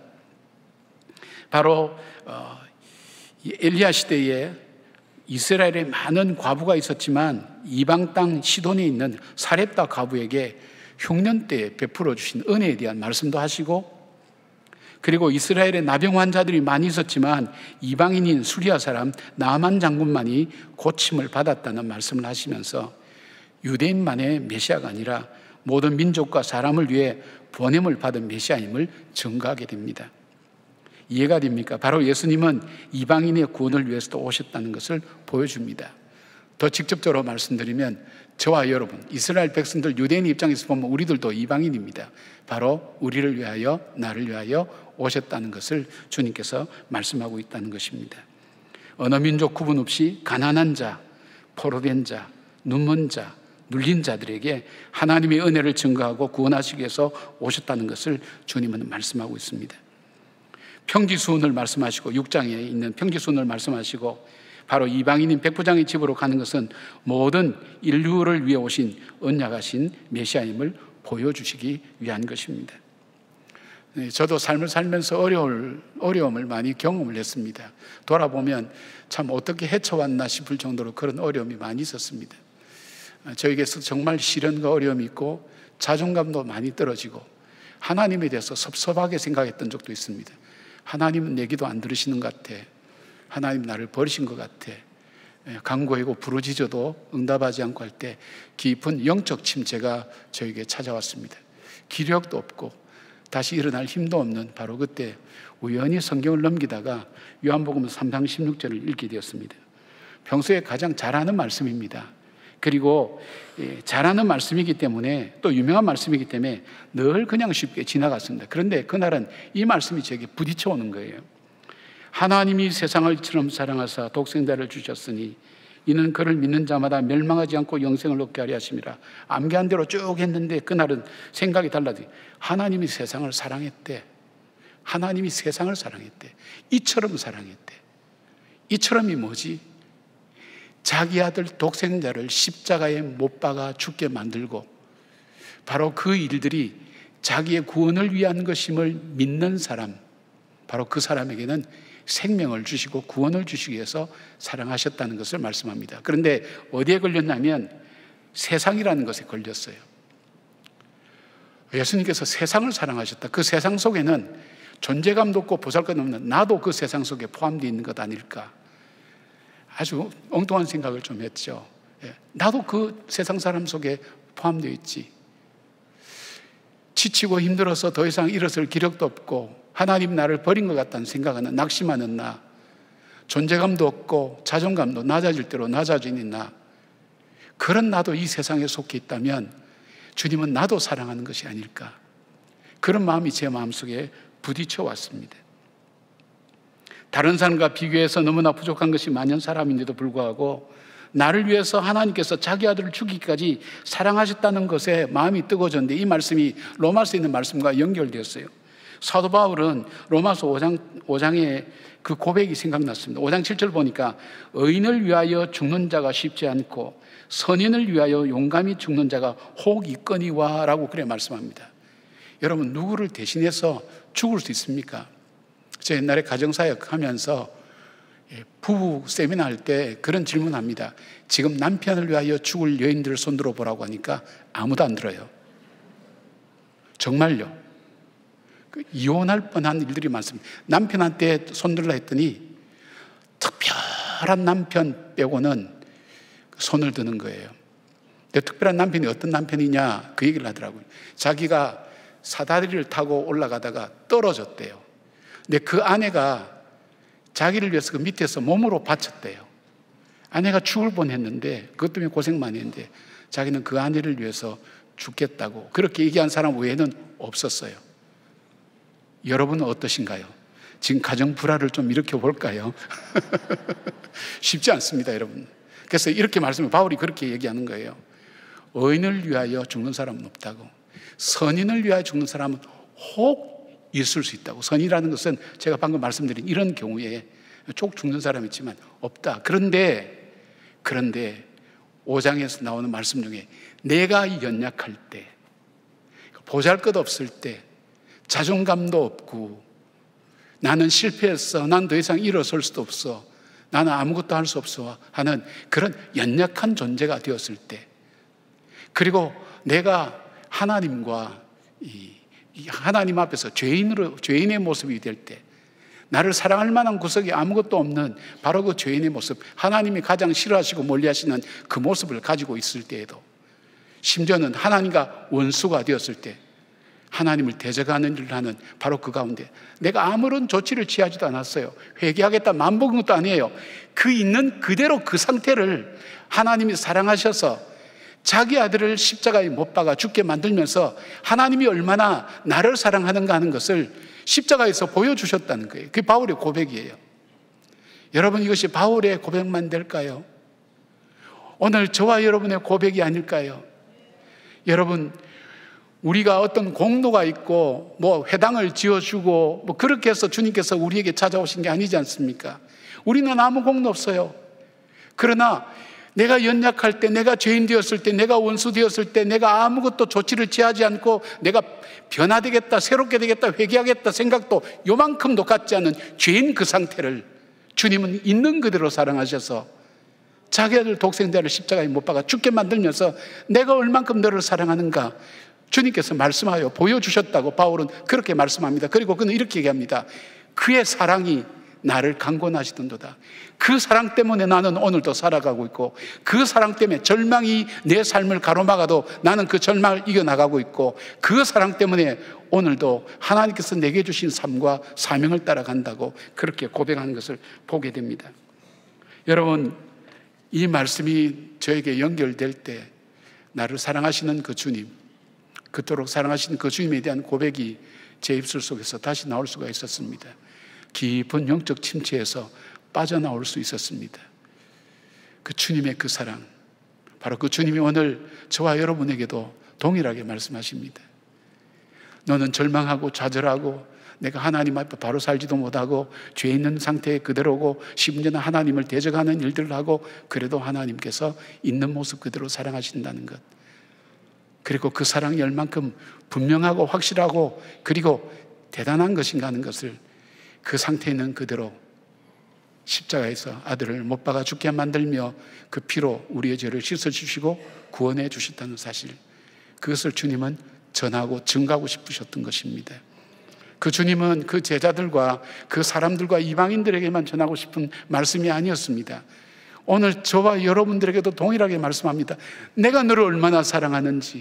바로 어, 엘리야 시대에 이스라엘에 많은 과부가 있었지만 이방 땅 시돈에 있는 사렙다 과부에게 흉년 때 베풀어 주신 은혜에 대한 말씀도 하시고, 그리고 이스라엘에 나병 환자들이 많이 있었지만 이방인인 수리아 사람 나만 장군만이 고침을 받았다는 말씀을 하시면서 유대인만의 메시아가 아니라 모든 민족과 사람을 위해 보냄을 받은 메시아임을 증거하게 됩니다. 이해가 됩니까? 바로 예수님은 이방인의 구원을 위해서도 오셨다는 것을 보여줍니다. 더 직접적으로 말씀드리면 저와 여러분, 이스라엘 백성들, 유대인 입장에서 보면 우리들도 이방인입니다. 바로 우리를 위하여, 나를 위하여 오셨다는 것을 주님께서 말씀하고 있다는 것입니다. 어느 민족 구분 없이 가난한 자, 포로된 자, 눈먼 자, 눌린 자들에게 하나님의 은혜를 증거하고 구원하시기 위해서 오셨다는 것을 주님은 말씀하고 있습니다. 평지수훈을 말씀하시고, 육 장에 있는 평지수훈을 말씀하시고, 바로 이방인인 백부장의 집으로 가는 것은 모든 인류를 위해 오신 언약하신 메시아임을 보여주시기 위한 것입니다. 저도 삶을 살면서 어려울, 어려움을 많이 경험을 했습니다. 돌아보면 참 어떻게 헤쳐왔나 싶을 정도로 그런 어려움이 많이 있었습니다. 저에게서 정말 시련과 어려움이 있고 자존감도 많이 떨어지고 하나님에 대해서 섭섭하게 생각했던 적도 있습니다. 하나님은 내 기도 안 들으시는 것 같아. 하나님 나를 버리신 것 같아. 간구하고 부르짖어도 응답하지 않고 할 때 깊은 영적 침체가 저에게 찾아왔습니다. 기력도 없고 다시 일어날 힘도 없는 바로 그때 우연히 성경을 넘기다가 요한복음 삼 장 십육 절을 읽게 되었습니다. 평소에 가장 잘하는 말씀입니다. 그리고 잘하는 말씀이기 때문에, 또 유명한 말씀이기 때문에 늘 그냥 쉽게 지나갔습니다. 그런데 그날은 이 말씀이 제게 부딪혀 오는 거예요. 하나님이 세상을 이처럼 사랑하사 독생자를 주셨으니 이는 그를 믿는 자마다 멸망하지 않고 영생을 얻게 하려 하심이라. 암기한 대로 쭉 했는데 그날은 생각이 달라지. 하나님이 세상을 사랑했대. 하나님이 세상을 사랑했대. 이처럼 사랑했대. 이처럼이 뭐지? 자기 아들 독생자를 십자가에 못 박아 죽게 만들고, 바로 그 일들이 자기의 구원을 위한 것임을 믿는 사람, 바로 그 사람에게는 생명을 주시고 구원을 주시기 위해서 사랑하셨다는 것을 말씀합니다. 그런데 어디에 걸렸냐면 세상이라는 것에 걸렸어요. 예수님께서 세상을 사랑하셨다. 그 세상 속에는 존재감도 없고 보잘것 없는 나도 그 세상 속에 포함되어 있는 것 아닐까. 아주 엉뚱한 생각을 좀 했죠. 나도 그 세상 사람 속에 포함되어 있지. 지치고 힘들어서 더 이상 일어설 기력도 없고 하나님 나를 버린 것 같다는 생각하는 낙심하는 나, 존재감도 없고 자존감도 낮아질 대로 낮아지는 나, 그런 나도 이 세상에 속해 있다면 주님은 나도 사랑하는 것이 아닐까. 그런 마음이 제 마음속에 부딪혀 왔습니다. 다른 사람과 비교해서 너무나 부족한 것이 많은 사람인데도 불구하고 나를 위해서 하나님께서 자기 아들을 죽이기까지 사랑하셨다는 것에 마음이 뜨거워졌는데, 이 말씀이 로마서에 있는 말씀과 연결되었어요. 사도 바울은 로마서 오 장, 오 장의 그 고백이 생각났습니다. 오 장 칠 절 보니까 의인을 위하여 죽는 자가 쉽지 않고 선인을 위하여 용감히 죽는 자가 혹 있거니와 라고 그래 말씀합니다. 여러분, 누구를 대신해서 죽을 수 있습니까? 저 옛날에 가정사역 하면서 부부 세미나 할 때 그런 질문합니다. 지금 남편을 위하여 죽을 여인들을 손들어 보라고 하니까 아무도 안 들어요. 정말요. 그 이혼할 뻔한 일들이 많습니다. 남편한테 손들라 했더니 특별한 남편 빼고는 손을 드는 거예요. 근데 특별한 남편이 어떤 남편이냐 그 얘기를 하더라고요. 자기가 사다리를 타고 올라가다가 떨어졌대요. 근데 그 아내가 자기를 위해서 그 밑에서 몸으로 바쳤대요. 아내가 죽을 뻔했는데 그것 때문에 고생 많이 했는데 자기는 그 아내를 위해서 죽겠다고 그렇게 얘기한 사람 외에는 없었어요. 여러분은 어떠신가요? 지금 가정 불화를 좀 일으켜 볼까요? 쉽지 않습니다, 여러분. 그래서 이렇게 말씀을 바울이 그렇게 얘기하는 거예요. 의인을 위하여 죽는 사람은 없다고. 선인을 위하여 죽는 사람은 혹 있을 수 있다고. 선이라는 것은 제가 방금 말씀드린 이런 경우에 쭉 죽는 사람이 있지만 없다. 그런데 그런데 오 장에서 나오는 말씀 중에 내가 연약할 때, 보잘것없을 때, 자존감도 없고 나는 실패했어, 난 더 이상 일어설 수도 없어, 나는 아무것도 할 수 없어 하는 그런 연약한 존재가 되었을 때, 그리고 내가 하나님과 이, 이 하나님 앞에서 죄인으로, 죄인의 모습이 될 때, 나를 사랑할 만한 구석이 아무것도 없는 바로 그 죄인의 모습, 하나님이 가장 싫어하시고 멀리하시는 그 모습을 가지고 있을 때에도, 심지어는 하나님과 원수가 되었을 때 하나님을 대적하는 일을 하는 바로 그 가운데 내가 아무런 조치를 취하지도 않았어요. 회개하겠다 마음 먹은 것도 아니에요. 그 있는 그대로 그 상태를 하나님이 사랑하셔서 자기 아들을 십자가에 못 박아 죽게 만들면서 하나님이 얼마나 나를 사랑하는가 하는 것을 십자가에서 보여주셨다는 거예요. 그게 바울의 고백이에요. 여러분, 이것이 바울의 고백만 될까요? 오늘 저와 여러분의 고백이 아닐까요? 여러분, 우리가 어떤 공로가 있고 뭐 회당을 지어주고 뭐 그렇게 해서 주님께서 우리에게 찾아오신 게 아니지 않습니까? 우리는 아무 공로 없어요. 그러나 내가 연약할 때, 내가 죄인 되었을 때, 내가 원수 되었을 때, 내가 아무것도 조치를 취하지 않고 내가 변화되겠다, 새롭게 되겠다, 회개하겠다 생각도 요만큼도 갖지 않은 죄인 그 상태를 주님은 있는 그대로 사랑하셔서 자기 아들 독생자를 십자가에 못 박아 죽게 만들면서 내가 얼만큼 너를 사랑하는가 주님께서 말씀하여 보여주셨다고 바울은 그렇게 말씀합니다. 그리고 그는 이렇게 얘기합니다. 그의 사랑이 나를 강권하시던도다. 그 사랑 때문에 나는 오늘도 살아가고 있고, 그 사랑 때문에 절망이 내 삶을 가로막아도 나는 그 절망을 이겨나가고 있고, 그 사랑 때문에 오늘도 하나님께서 내게 주신 삶과 사명을 따라간다고 그렇게 고백하는 것을 보게 됩니다. 여러분, 이 말씀이 저에게 연결될 때 나를 사랑하시는 그 주님, 그토록 사랑하시는 그 주님에 대한 고백이 제 입술 속에서 다시 나올 수가 있었습니다. 깊은 영적 침체에서 빠져나올 수 있었습니다. 그 주님의 그 사랑, 바로 그 주님이 오늘 저와 여러분에게도 동일하게 말씀하십니다. 너는 절망하고 좌절하고 내가 하나님 앞에 바로 살지도 못하고 죄 있는 상태에 그대로고 심지어는 하나님을 대적하는 일들을 하고 그래도 하나님께서 있는 모습 그대로 사랑하신다는 것, 그리고 그 사랑이 얼만큼 분명하고 확실하고 그리고 대단한 것인가 하는 것을 그 상태에 있는 그대로 십자가에서 아들을 못 박아 죽게 만들며 그 피로 우리의 죄를 씻어주시고 구원해 주셨다는 사실, 그것을 주님은 전하고 증거하고 싶으셨던 것입니다. 그 주님은 그 제자들과 그 사람들과 이방인들에게만 전하고 싶은 말씀이 아니었습니다. 오늘 저와 여러분들에게도 동일하게 말씀합니다. 내가 너를 얼마나 사랑하는지,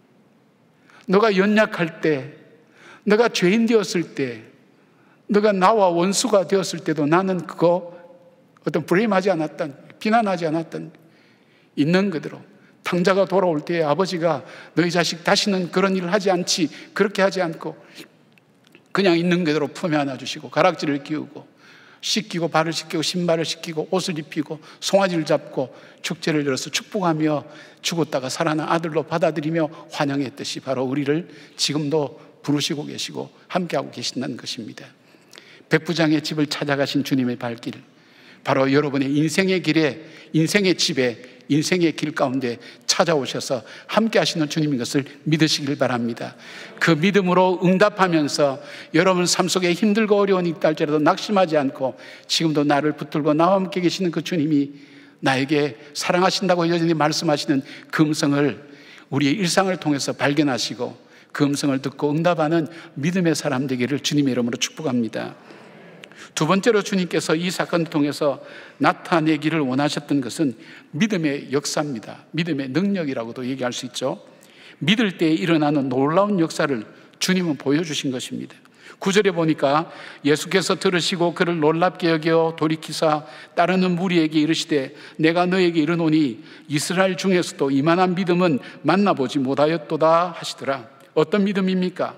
너가 연약할 때, 너가 죄인 되었을 때, 너가 나와 원수가 되었을 때도 나는 그거 어떤 불임하지 않았던, 비난하지 않았던, 있는 그대로 탕자가 돌아올 때 아버지가 너희 자식 다시는 그런 일을 하지 않지, 그렇게 하지 않고 그냥 있는 그대로 품에 안아주시고 가락지를 끼우고 씻기고 발을 씻기고 신발을 씻기고 옷을 입히고 송아지를 잡고 축제를 열어서 축복하며 죽었다가 살아난 아들로 받아들이며 환영했듯이 바로 우리를 지금도 부르시고 계시고 함께하고 계신다는 것입니다. 백부장의 집을 찾아가신 주님의 발길, 바로 여러분의 인생의 길에, 인생의 집에, 인생의 길 가운데 찾아오셔서 함께 하시는 주님인 것을 믿으시길 바랍니다. 그 믿음으로 응답하면서 여러분 삶 속에 힘들고 어려운 일이 할지라도 낙심하지 않고 지금도 나를 붙들고 나와 함께 계시는 그 주님이 나에게 사랑하신다고 여전히 말씀하시는 그 음성을 우리의 일상을 통해서 발견하시고 그 음성을 듣고 응답하는 믿음의 사람 되기를 주님의 이름으로 축복합니다. 두 번째로 주님께서 이 사건을 통해서 나타내기를 원하셨던 것은 믿음의 역사입니다. 믿음의 능력이라고도 얘기할 수 있죠. 믿을 때 일어나는 놀라운 역사를 주님은 보여주신 것입니다. 구 절에 보니까 예수께서 들으시고 그를 놀랍게 여겨 돌이키사 따르는 무리에게 이르시되 내가 너에게 이르노니 이스라엘 중에서도 이만한 믿음은 만나보지 못하였도다 하시더라. 어떤 믿음입니까?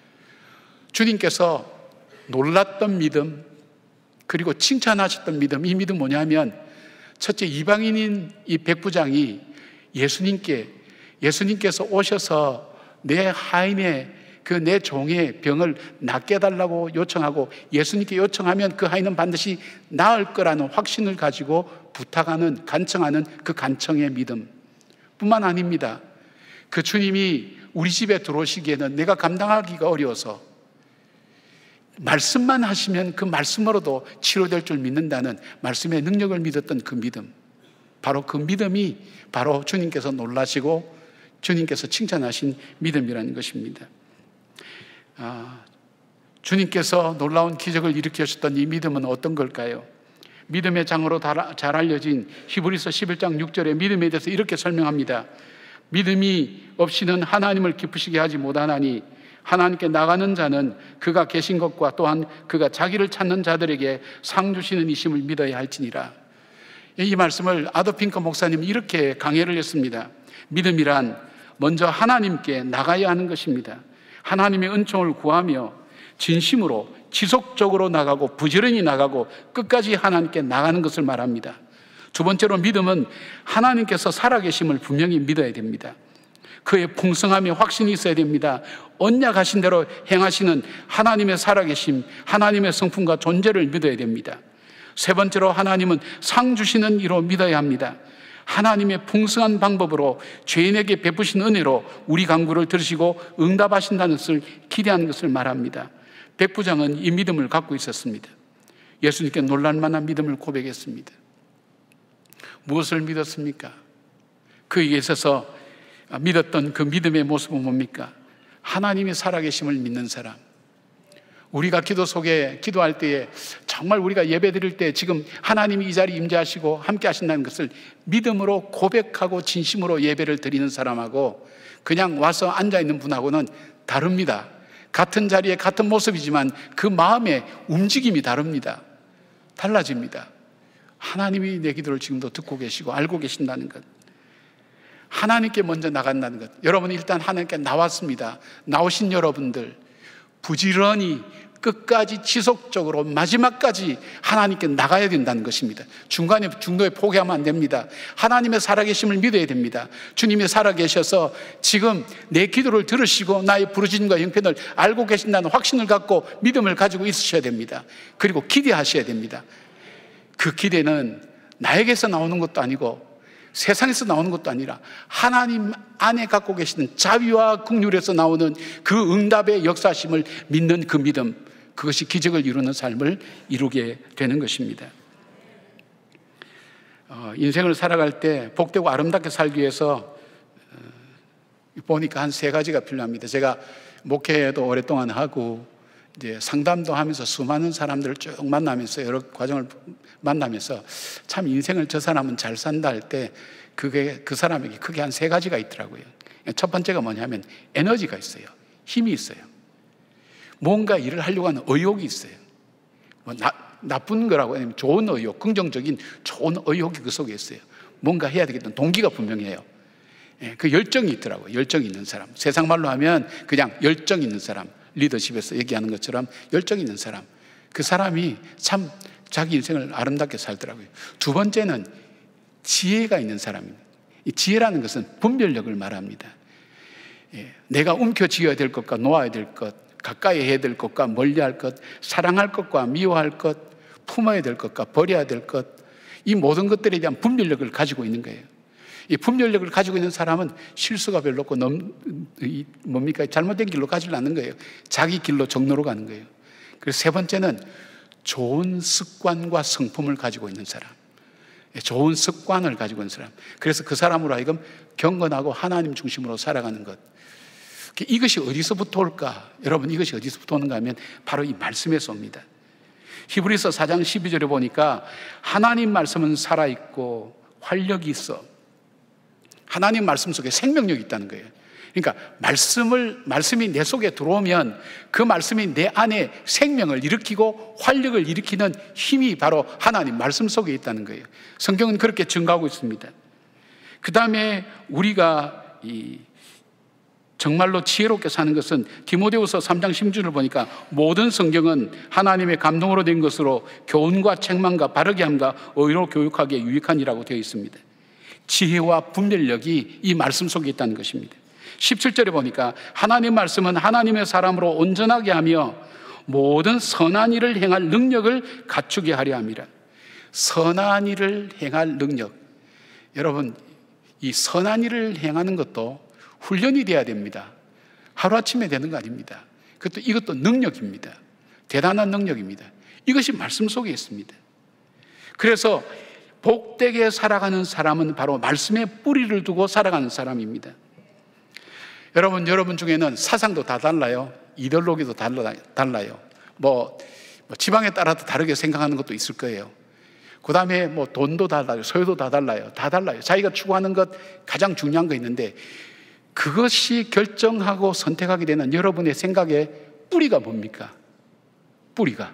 주님께서 놀랐던 믿음, 그리고 칭찬하셨던 믿음, 이 믿음 뭐냐면 첫째, 이방인인 이 백부장이 예수님께 예수님께서 오셔서 내 하인의 그 내 종의 병을 낫게 해달라고 요청하고 예수님께 요청하면 그 하인은 반드시 나을 거라는 확신을 가지고 부탁하는, 간청하는 그 간청의 믿음 뿐만 아닙니다. 그 주님이 우리 집에 들어오시기에는 내가 감당하기가 어려워서 말씀만 하시면 그 말씀으로도 치료될 줄 믿는다는 말씀의 능력을 믿었던 그 믿음, 바로 그 믿음이 바로 주님께서 놀라시고 주님께서 칭찬하신 믿음이라는 것입니다. 아, 주님께서 놀라운 기적을 일으키셨던 이 믿음은 어떤 걸까요? 믿음의 장으로 잘 알려진 히브리서 십일 장 육 절에 믿음에 대해서 이렇게 설명합니다. 믿음이 없이는 하나님을 기쁘시게 하지 못하나니 하나님께 나가는 자는 그가 계신 것과 또한 그가 자기를 찾는 자들에게 상 주시는 이심을 믿어야 할지니라. 이 말씀을 아도핑크 목사님이 이렇게 강해를 했습니다. 믿음이란 먼저 하나님께 나가야 하는 것입니다. 하나님의 은총을 구하며 진심으로 지속적으로 나가고 부지런히 나가고 끝까지 하나님께 나가는 것을 말합니다. 두 번째로 믿음은 하나님께서 살아계심을 분명히 믿어야 됩니다. 그의 풍성함에 확신이 있어야 됩니다. 언약하신 대로 행하시는 하나님의 살아계심, 하나님의 성품과 존재를 믿어야 됩니다. 세 번째로 하나님은 상 주시는 이로 믿어야 합니다. 하나님의 풍성한 방법으로 죄인에게 베푸신 은혜로 우리 간구를 들으시고 응답하신다는 것을 기대하는 것을 말합니다. 백부장은 이 믿음을 갖고 있었습니다. 예수님께 놀랄만한 믿음을 고백했습니다. 무엇을 믿었습니까? 그에게 있어서 믿었던 그 믿음의 모습은 뭡니까? 하나님의 살아계심을 믿는 사람. 우리가 기도 속에 기도할 때에 정말 우리가 예배 드릴 때 지금 하나님이 이 자리에 임재하시고 함께 하신다는 것을 믿음으로 고백하고 진심으로 예배를 드리는 사람하고 그냥 와서 앉아있는 분하고는 다릅니다. 같은 자리에 같은 모습이지만 그 마음의 움직임이 다릅니다. 달라집니다. 하나님이 내 기도를 지금도 듣고 계시고 알고 계신다는 것, 하나님께 먼저 나간다는 것. 여러분 일단 하나님께 나왔습니다. 나오신 여러분들 부지런히 끝까지 지속적으로 마지막까지 하나님께 나가야 된다는 것입니다. 중간에 중도에 포기하면 안 됩니다. 하나님의 살아계심을 믿어야 됩니다. 주님이 살아계셔서 지금 내 기도를 들으시고 나의 부르짖음과 형편을 알고 계신다는 확신을 갖고 믿음을 가지고 있으셔야 됩니다. 그리고 기대하셔야 됩니다. 그 기대는 나에게서 나오는 것도 아니고 세상에서 나오는 것도 아니라 하나님 안에 갖고 계시는 자비와 긍휼에서 나오는 그 응답의 역사심을 믿는 그 믿음, 그것이 기적을 이루는 삶을 이루게 되는 것입니다. 어, 인생을 살아갈 때 복되고 아름답게 살기 위해서 어, 보니까 한 세 가지가 필요합니다. 제가 목회도 오랫동안 하고 이제 상담도 하면서 수많은 사람들을 쭉 만나면서 여러 과정을 만나면서 참 인생을 저 사람은 잘 산다 할 때 그게 그 사람에게 크게 한 세 가지가 있더라고요. 첫 번째가 뭐냐면 에너지가 있어요. 힘이 있어요. 뭔가 일을 하려고 하는 의욕이 있어요. 뭐 나, 나쁜 거라고 하면 좋은 의욕, 긍정적인 좋은 의욕이 그 속에 있어요. 뭔가 해야 되겠다는 동기가 분명해요. 예, 그 열정이 있더라고요. 열정이 있는 사람. 세상 말로 하면 그냥 열정 있는 사람, 리더십에서 얘기하는 것처럼 열정 있는 사람, 그 사람이 참 자기 인생을 아름답게 살더라고요. 두 번째는 지혜가 있는 사람입니다. 이 지혜라는 것은 분별력을 말합니다. 예, 내가 움켜쥐어야 될 것과 놓아야 될 것, 가까이 해야 될 것과 멀리 할 것, 사랑할 것과 미워할 것, 품어야 될 것과 버려야 될 것, 이 모든 것들에 대한 분별력을 가지고 있는 거예요. 이 분별력을 가지고 있는 사람은 실수가 별로 없고 넘, 이, 뭡니까? 잘못된 길로 가지 않는 거예요. 자기 길로 정로로 가는 거예요. 그래서 세 번째는 좋은 습관과 성품을 가지고 있는 사람, 좋은 습관을 가지고 있는 사람. 그래서 그 사람으로 하여금 경건하고 하나님 중심으로 살아가는 것. 이것이 어디서부터 올까? 여러분, 이것이 어디서부터 오는가 하면 바로 이 말씀에서 옵니다. 히브리서 사 장 십이 절에 보니까 하나님 말씀은 살아있고 활력이 있어. 하나님 말씀 속에 생명력이 있다는 거예요. 그러니까 말씀을, 말씀이 내 속에 들어오면 그 말씀이 내 안에 생명을 일으키고 활력을 일으키는 힘이 바로 하나님 말씀 속에 있다는 거예요. 성경은 그렇게 증거하고 있습니다. 그 다음에 우리가 이 정말로 지혜롭게 사는 것은 디모데후서 삼 장 십육 절을 보니까 모든 성경은 하나님의 감동으로 된 것으로 교훈과 책망과 바르게 함과 의로 교육하기에 유익하니라고 되어 있습니다. 지혜와 분별력이 이 말씀 속에 있다는 것입니다. 십칠 절에 보니까 하나님 말씀은 하나님의 사람으로 온전하게 하며 모든 선한 일을 행할 능력을 갖추게 하려 함이라. 선한 일을 행할 능력. 여러분, 이 선한 일을 행하는 것도 훈련이 돼야 됩니다. 하루아침에 되는 거 아닙니다. 그것도, 이것도 능력입니다. 대단한 능력입니다. 이것이 말씀 속에 있습니다. 그래서 복되게 살아가는 사람은 바로 말씀에 뿌리를 두고 살아가는 사람입니다. 여러분, 여러분 중에는 사상도 다 달라요. 이데올로기도 달라, 달라요. 뭐, 뭐 지방에 따라서 다르게 생각하는 것도 있을 거예요. 그 다음에 뭐 돈도 달라요. 소유도 다 달라요. 다 달라요. 자기가 추구하는 것 가장 중요한 거 있는데, 그것이 결정하고 선택하게 되는 여러분의 생각의 뿌리가 뭡니까? 뿌리가.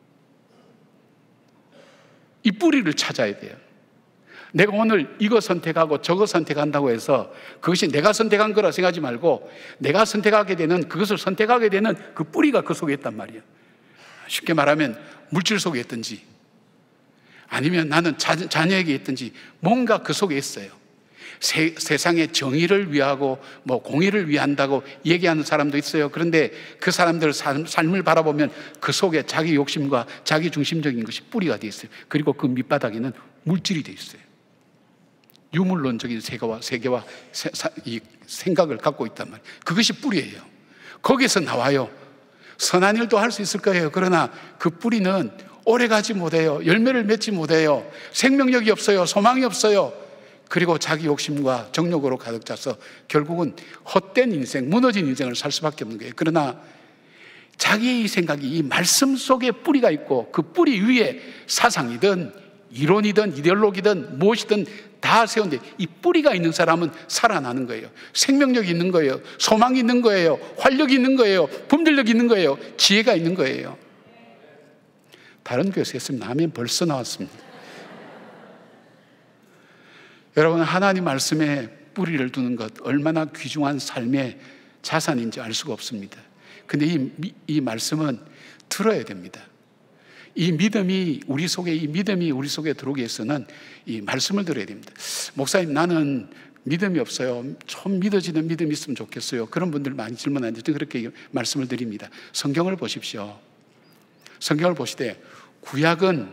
이 뿌리를 찾아야 돼요. 내가 오늘 이거 선택하고 저거 선택한다고 해서 그것이 내가 선택한 거라 생각하지 말고, 내가 선택하게 되는, 그것을 선택하게 되는 그 뿌리가 그 속에 있단 말이에요. 쉽게 말하면 물질 속에 있든지, 아니면 나는 자, 자녀에게 있든지 뭔가 그 속에 있어요. 세, 세상의 정의를 위하고 뭐 공의를 위한다고 얘기하는 사람도 있어요. 그런데 그 사람들 삶, 삶을 바라보면 그 속에 자기 욕심과 자기 중심적인 것이 뿌리가 되어 있어요. 그리고 그 밑바닥에는 물질이 되어 있어요. 유물론적인 세계와, 세계와 세, 사, 이 생각을 갖고 있단 말이에요. 그것이 뿌리예요. 거기에서 나와요. 선한 일도 할 수 있을 거예요. 그러나 그 뿌리는 오래가지 못해요. 열매를 맺지 못해요. 생명력이 없어요. 소망이 없어요. 그리고 자기 욕심과 정욕으로 가득 차서 결국은 헛된 인생, 무너진 인생을 살 수밖에 없는 거예요. 그러나 자기의 생각이 이 말씀 속에 뿌리가 있고, 그 뿌리 위에 사상이든 이론이든 이데올로기든 무엇이든 다 세운데, 이 뿌리가 있는 사람은 살아나는 거예요. 생명력이 있는 거예요. 소망이 있는 거예요. 활력이 있는 거예요. 분별력이 있는 거예요. 지혜가 있는 거예요. 다른 교회에서 했으면 아멘 벌써 나왔습니다. 여러분, 하나님 말씀에 뿌리를 두는 것 얼마나 귀중한 삶의 자산인지 알 수가 없습니다. 근데 이, 이 말씀은 들어야 됩니다. 이 믿음이 우리 속에, 이 믿음이 우리 속에 들어오기 위해서는 이 말씀을 들어야 됩니다. 목사님, 나는 믿음이 없어요. 좀 믿어지는 믿음이 있으면 좋겠어요. 그런 분들 많이 질문하는데 그렇게 말씀을 드립니다. 성경을 보십시오. 성경을 보시되 구약은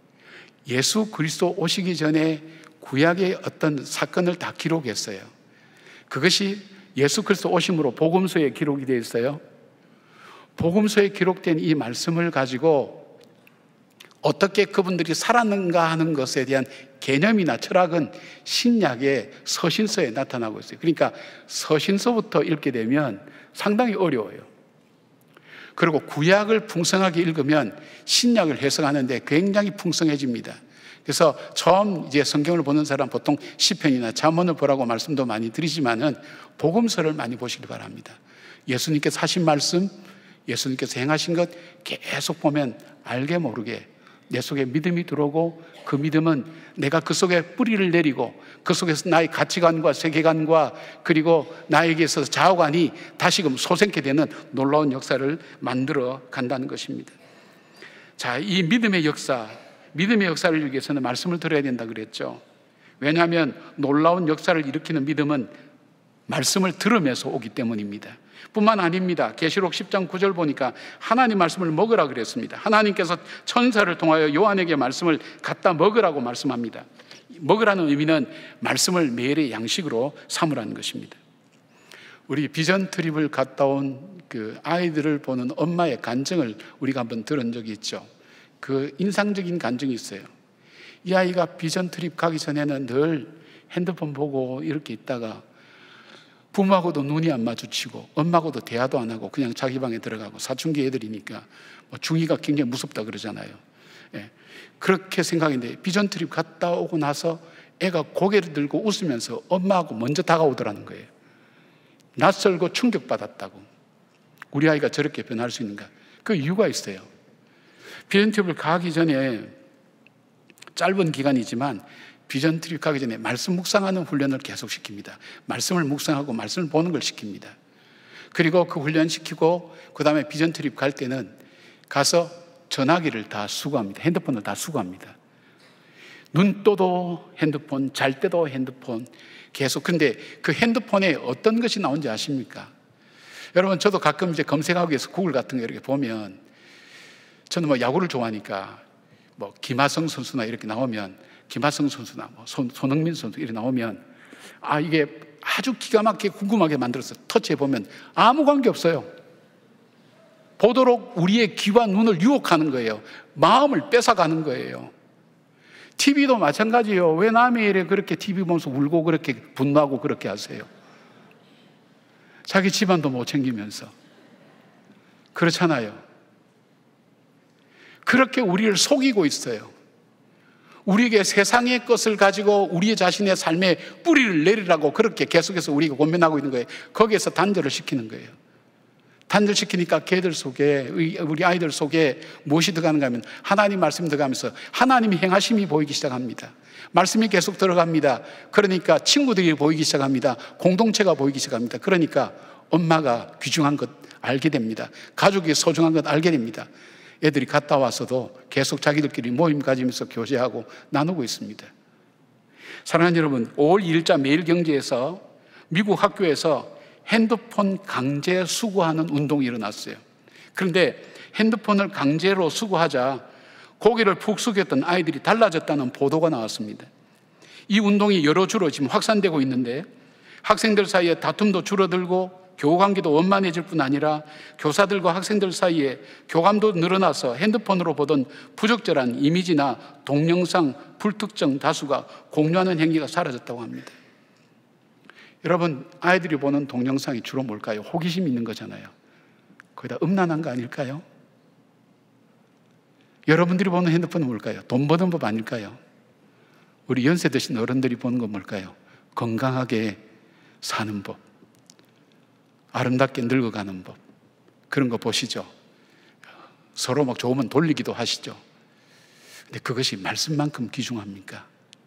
예수 그리스도 오시기 전에 구약의 어떤 사건을 다 기록했어요. 그것이 예수 그리스도 오심으로 복음서에 기록이 되어 있어요. 복음서에 기록된 이 말씀을 가지고 어떻게 그분들이 살았는가 하는 것에 대한 개념이나 철학은 신약의 서신서에 나타나고 있어요. 그러니까 서신서부터 읽게 되면 상당히 어려워요. 그리고 구약을 풍성하게 읽으면 신약을 해석하는데 굉장히 풍성해집니다. 그래서 처음 이제 성경을 보는 사람 보통 시편이나 잠언을 보라고 말씀도 많이 드리지만은 복음서를 많이 보시기 바랍니다. 예수님께서 하신 말씀, 예수님께서 행하신 것 계속 보면 알게 모르게 내 속에 믿음이 들어오고, 그 믿음은 내가 그 속에 뿌리를 내리고 그 속에서 나의 가치관과 세계관과 그리고 나에게 있어서 좌우관이 다시금 솟게 되는 놀라운 역사를 만들어 간다는 것입니다. 자, 이 믿음의 역사, 믿음의 역사를 이루기 위해서는 말씀을 들어야 된다 그랬죠. 왜냐하면 놀라운 역사를 일으키는 믿음은 말씀을 들으면서 오기 때문입니다. 뿐만 아닙니다. 계시록 십 장 구 절 보니까 하나님 말씀을 먹으라 그랬습니다. 하나님께서 천사를 통하여 요한에게 말씀을 갖다 먹으라고 말씀합니다. 먹으라는 의미는 말씀을 매일의 양식으로 삼으라는 것입니다. 우리 비전 트립을 갔다 온 그 아이들을 보는 엄마의 간증을 우리가 한번 들은 적이 있죠. 그 인상적인 간증이 있어요. 이 아이가 비전 트립 가기 전에는 늘 핸드폰 보고 이렇게 있다가 부모하고도 눈이 안 마주치고 엄마하고도 대화도 안 하고 그냥 자기 방에 들어가고, 사춘기 애들이니까 뭐 중이가 굉장히 무섭다 그러잖아요. 예. 그렇게 생각했는데 비전 트립 갔다 오고 나서 애가 고개를 들고 웃으면서 엄마하고 먼저 다가오더라는 거예요. 낯설고 충격받았다고. 우리 아이가 저렇게 변할 수 있는가? 그 이유가 있어요. 비전 트립을 가기 전에 짧은 기간이지만 비전 트립 가기 전에 말씀 묵상하는 훈련을 계속 시킵니다. 말씀을 묵상하고 말씀을 보는 걸 시킵니다. 그리고 그 훈련 시키고 그 다음에 비전 트립 갈 때는 가서 전화기를 다 수거합니다. 핸드폰을 다 수거합니다. 눈 떠도 핸드폰, 잘 때도 핸드폰 계속. 근데 그 핸드폰에 어떤 것이 나온지 아십니까? 여러분, 저도 가끔 이제 검색하기 위해서 구글 같은 거 이렇게 보면, 저는 뭐 야구를 좋아하니까 뭐 김하성 선수나 이렇게 나오면, 김하성 선수나 뭐 손, 손흥민 선수 이렇게 나오면, 아, 이게 아주 기가 막히게 궁금하게 만들어서 터치해 보면 아무 관계 없어요. 보도록 우리의 귀와 눈을 유혹하는 거예요. 마음을 뺏어가는 거예요. 티비도 마찬가지예요. 왜 남의 일에 그렇게 티비 보면서 울고 그렇게 분노하고 그렇게 하세요? 자기 집안도 못 챙기면서. 그렇잖아요. 그렇게 우리를 속이고 있어요. 우리에게 세상의 것을 가지고 우리 자신의 삶에 뿌리를 내리라고 그렇게 계속해서 우리가 고민하고 있는 거예요. 거기에서 단절을 시키는 거예요. 단절시키니까 걔들 속에, 우리 아이들 속에 무엇이 들어가는가 하면 하나님 말씀이 들어가면서 하나님의 행하심이 보이기 시작합니다. 말씀이 계속 들어갑니다. 그러니까 친구들이 보이기 시작합니다. 공동체가 보이기 시작합니다. 그러니까 엄마가 귀중한 것 알게 됩니다. 가족이 소중한 것 알게 됩니다. 애들이 갔다 와서도 계속 자기들끼리 모임 가지면서 교제하고 나누고 있습니다. 사랑하는 여러분, 오월 이일자 매일경제에서 미국 학교에서 핸드폰 강제 수거하는 운동이 일어났어요. 그런데 핸드폰을 강제로 수거하자 고개를 푹 숙였던 아이들이 달라졌다는 보도가 나왔습니다. 이 운동이 여러 주로 지금 확산되고 있는데, 학생들 사이에 다툼도 줄어들고 교우관계도 원만해질 뿐 아니라 교사들과 학생들 사이에 교감도 늘어나서 핸드폰으로 보던 부적절한 이미지나 동영상, 불특정 다수가 공유하는 행위가 사라졌다고 합니다. 여러분, 아이들이 보는 동영상이 주로 뭘까요? 호기심 있는 거잖아요. 거의 다 음란한 거 아닐까요? 여러분들이 보는 핸드폰은 뭘까요? 돈 버는 법 아닐까요? 우리 연세 드신 어른들이 보는 건 뭘까요? 건강하게 사는 법, 아름답게 늙어가는 법, 그런 거 보시죠. 서로 막 좋으면 돌리기도 하시죠. 근데 그것이 말씀만큼 귀중합니까?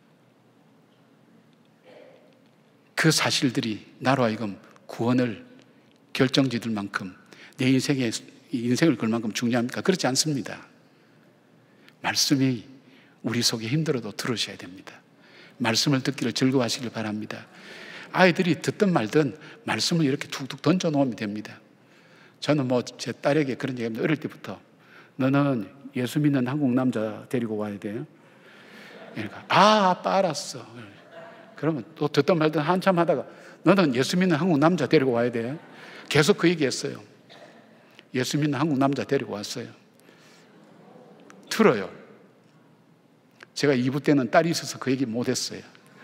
그 사실들이 나로 하여금 구원을 결정짓을 만큼, 내 인생에, 인생을 걸 만큼 중요합니까? 그렇지 않습니다. 말씀이 우리 속에 힘들어도 들으셔야 됩니다. 말씀을 듣기를 즐거워하시길 바랍니다. 아이들이 듣든 말든 말씀을 이렇게 툭툭 던져 놓으면 됩니다. 저는 뭐 제 딸에게 그런 얘기합니다. 어릴 때부터 너는 예수 믿는 한국 남자 데리고 와야 돼요. 그러니까 아, 아빠 알았어. 그러면 또 듣든 말든 한참 하다가 너는 예수 믿는 한국 남자 데리고 와야 돼. 계속 그 얘기했어요. 예수 믿는 한국 남자 데리고 왔어요. 들어요. 제가 이 부 때는 딸이 있어서 그 얘기 못했어요.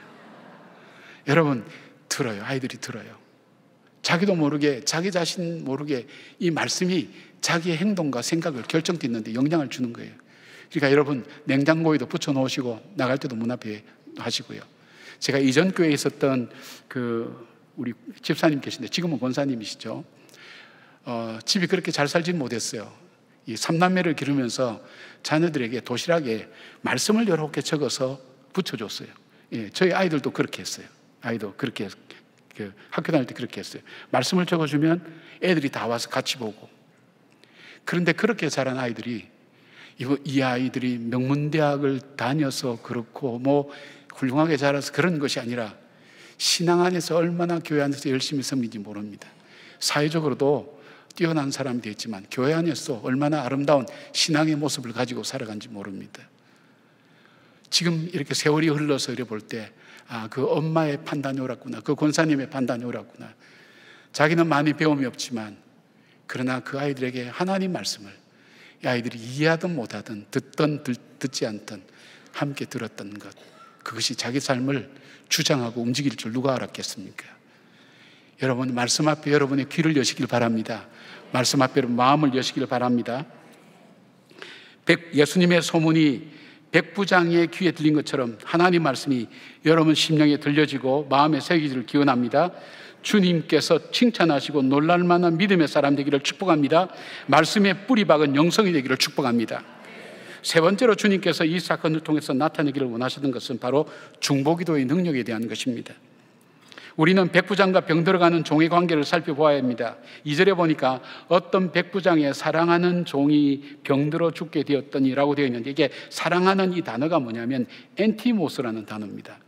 여러분, 들어요. 아이들이 들어요. 자기도 모르게, 자기 자신 모르게 이 말씀이 자기의 행동과 생각을 결정짓는데 영향을 주는 거예요. 그러니까 여러분, 냉장고에도 붙여놓으시고 나갈 때도 문 앞에 하시고요. 제가 이전 교회에 있었던 그 우리 집사님 계신데 지금은 권사님이시죠. 어, 집이 그렇게 잘 살지는 못했어요. 이 삼남매를 기르면서 자녀들에게 도시락에 말씀을 여러 개 적어서 붙여줬어요. 예, 저희 아이들도 그렇게 했어요. 아이도 그렇게 그 학교 다닐 때 그렇게 했어요. 말씀을 적어주면 애들이 다 와서 같이 보고. 그런데 그렇게 자란 아이들이 이 아이들이 명문대학을 다녀서 그렇고 뭐 훌륭하게 자라서 그런 것이 아니라 신앙 안에서 얼마나 교회 안에서 열심히 섬기는지 모릅니다. 사회적으로도 뛰어난 사람이 됐지만 교회 안에서 얼마나 아름다운 신앙의 모습을 가지고 살아간지 모릅니다. 지금 이렇게 세월이 흘러서 이래 볼 때 아, 그 엄마의 판단이 옳았구나, 그 권사님의 판단이 옳았구나. 자기는 많이 배움이 없지만 그러나 그 아이들에게 하나님 말씀을 이 아이들이 이해하든 못하든 듣든 듣지 않든 함께 들었던 것, 그것이 자기 삶을 주장하고 움직일 줄 누가 알았겠습니까? 여러분, 말씀 앞에 여러분의 귀를 여시길 바랍니다. 말씀 앞에 마음을 여시길 바랍니다. 백, 예수님의 소문이 백부장의 귀에 들린 것처럼 하나님 말씀이 여러분 심령에 들려지고 마음에 새기기를 기원합니다. 주님께서 칭찬하시고 놀랄만한 믿음의 사람 되기를 축복합니다. 말씀의 뿌리박은 영성이 되기를 축복합니다. 세 번째로 주님께서 이 사건을 통해서 나타내기를 원하시는 것은 바로 중보기도의 능력에 대한 것입니다. 우리는 백부장과 병들어가는 종의 관계를 살펴보아야 합니다. 이 절에 보니까 어떤 백부장의 사랑하는 종이 병들어 죽게 되었더니라고 되어 있는데, 이게 사랑하는 이 단어가 뭐냐면 엔티모스라는 단어입니다.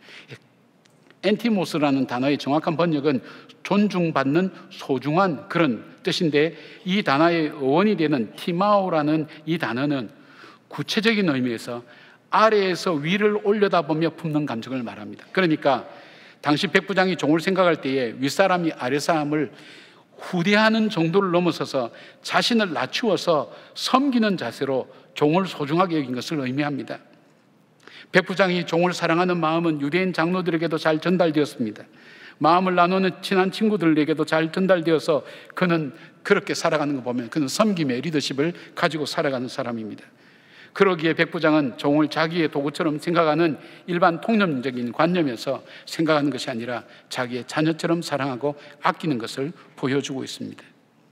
엔티모스라는 단어의 정확한 번역은 존중받는 소중한 그런 뜻인데, 이 단어의 어원이 되는 티마오라는 이 단어는 구체적인 의미에서 아래에서 위를 올려다보며 품는 감정을 말합니다. 그러니까 당시 백부장이 종을 생각할 때에 윗사람이 아랫사람을 후대하는 정도를 넘어서서 자신을 낮추어서 섬기는 자세로 종을 소중하게 여긴 것을 의미합니다. 백부장이 종을 사랑하는 마음은 유대인 장로들에게도 잘 전달되었습니다. 마음을 나누는 친한 친구들에게도 잘 전달되어서 그는 그렇게 살아가는 거 보면 그는 섬김의 리더십을 가지고 살아가는 사람입니다. 그러기에 백부장은 종을 자기의 도구처럼 생각하는 일반 통념적인 관념에서 생각하는 것이 아니라 자기의 자녀처럼 사랑하고 아끼는 것을 보여주고 있습니다.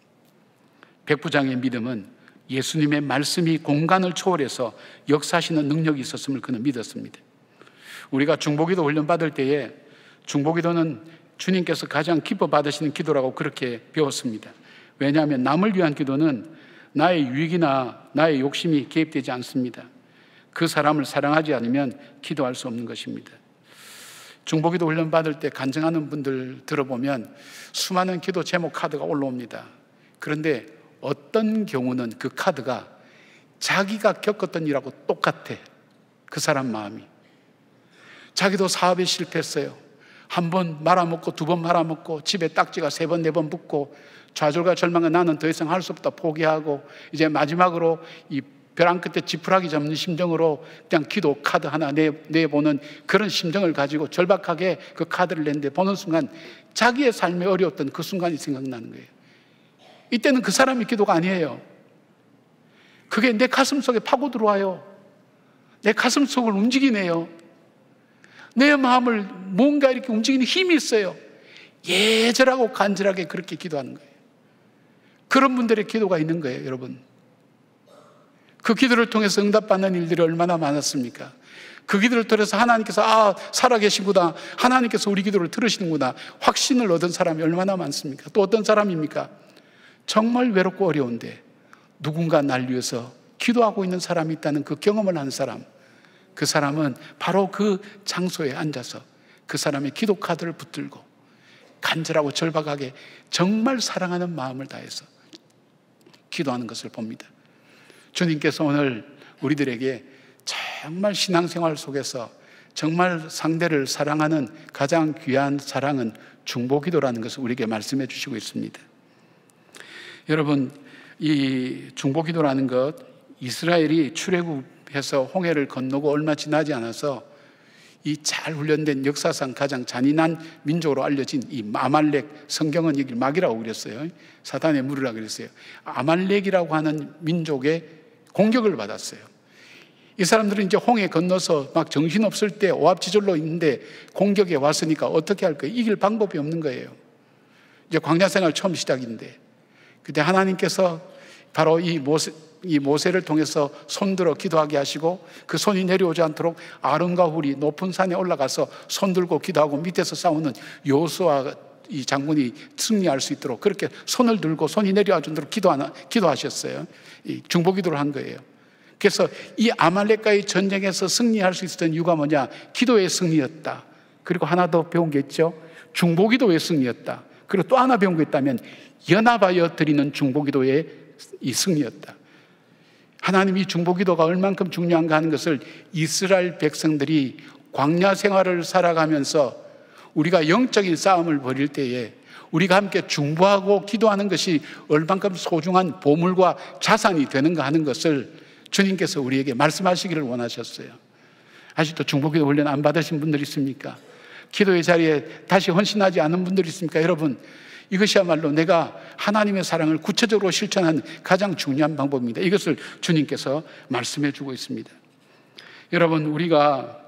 백부장의 믿음은 예수님의 말씀이 공간을 초월해서 역사하시는 능력이 있었음을 그는 믿었습니다. 우리가 중보기도 훈련 받을 때에 중보기도는 주님께서 가장 기뻐 받으시는 기도라고 그렇게 배웠습니다. 왜냐하면 남을 위한 기도는 나의 유익이나 나의 욕심이 개입되지 않습니다. 그 사람을 사랑하지 않으면 기도할 수 없는 것입니다. 중보기도 훈련 받을 때 간증하는 분들 들어보면 수많은 기도 제목 카드가 올라옵니다. 그런데 어떤 경우는 그 카드가 자기가 겪었던 일하고 똑같아. 그 사람 마음이. 자기도 사업에 실패했어요. 한 번 말아먹고 두 번 말아먹고 집에 딱지가 세 번 네 번 붙고 좌절과 절망과 나는 더 이상 할 수 없다 포기하고 이제 마지막으로 이 벼랑 끝에 지푸라기 잡는 심정으로 그냥 기도 카드 하나 내, 내보는 그런 심정을 가지고 절박하게 그 카드를 냈는데 보는 순간 자기의 삶에 어려웠던 그 순간이 생각나는 거예요. 이때는 그 사람의 기도가 아니에요. 그게 내 가슴 속에 파고 들어와요. 내 가슴 속을 움직이네요. 내 마음을 뭔가 이렇게 움직이는 힘이 있어요. 예절하고 간절하게 그렇게 기도하는 거예요. 그런 분들의 기도가 있는 거예요, 여러분. 그 기도를 통해서 응답받는 일들이 얼마나 많았습니까? 그 기도를 통해서 하나님께서 아, 살아계시구나, 하나님께서 우리 기도를 들으시는구나 확신을 얻은 사람이 얼마나 많습니까? 또 어떤 사람입니까? 정말 외롭고 어려운데 누군가 날 위해서 기도하고 있는 사람이 있다는 그 경험을 한 사람, 그 사람은 바로 그 장소에 앉아서 그 사람의 기도 카드를 붙들고 간절하고 절박하게 정말 사랑하는 마음을 다해서 기도하는 것을 봅니다. 주님께서 오늘 우리들에게 정말 신앙생활 속에서 정말 상대를 사랑하는 가장 귀한 사랑은 중보기도라는 것을 우리에게 말씀해 주시고 있습니다. 여러분, 이 중보기도라는 것, 이스라엘이 출애굽해서 홍해를 건너고 얼마 지나지 않아서 이 잘 훈련된 역사상 가장 잔인한 민족으로 알려진 이 아말렉, 성경은 여기 막이라고 그랬어요. 사단의 무리라고 그랬어요. 아말렉이라고 하는 민족의 공격을 받았어요. 이 사람들은 이제 홍해 건너서 막 정신없을 때 오합지졸로 있는데 공격에 왔으니까 어떻게 할 거예요? 이길 방법이 없는 거예요. 이제 광야 생활 처음 시작인데 그때 하나님께서 바로 이 모세, 이 모세를 통해서 손들어 기도하게 하시고 그 손이 내려오지 않도록 아론과 훌이 높은 산에 올라가서 손 들고 기도하고 밑에서 싸우는 여호수아 이 장군이 승리할 수 있도록 그렇게 손을 들고 손이 내려와 주도록 기도하나, 기도하셨어요. 이 중보기도를 한 거예요. 그래서 이 아말렉과의 전쟁에서 승리할 수 있었던 이유가 뭐냐? 기도의 승리였다. 그리고 하나 더 배운 게 있죠. 중보기도의 승리였다. 그리고 또 하나 배운 게 있다면 연합하여 드리는 중보기도의 이 승리였다. 하나님이 중보기도가 얼만큼 중요한가 하는 것을 이스라엘 백성들이 광야 생활을 살아가면서 우리가 영적인 싸움을 벌일 때에 우리가 함께 중보하고 기도하는 것이 얼만큼 소중한 보물과 자산이 되는가 하는 것을 주님께서 우리에게 말씀하시기를 원하셨어요. 아직도 중보기도 훈련 안 받으신 분들 있습니까? 기도의 자리에 다시 헌신하지 않은 분들 있습니까? 여러분, 이것이야말로 내가 하나님의 사랑을 구체적으로 실천하는 가장 중요한 방법입니다. 이것을 주님께서 말씀해 주고 있습니다. 여러분, 우리가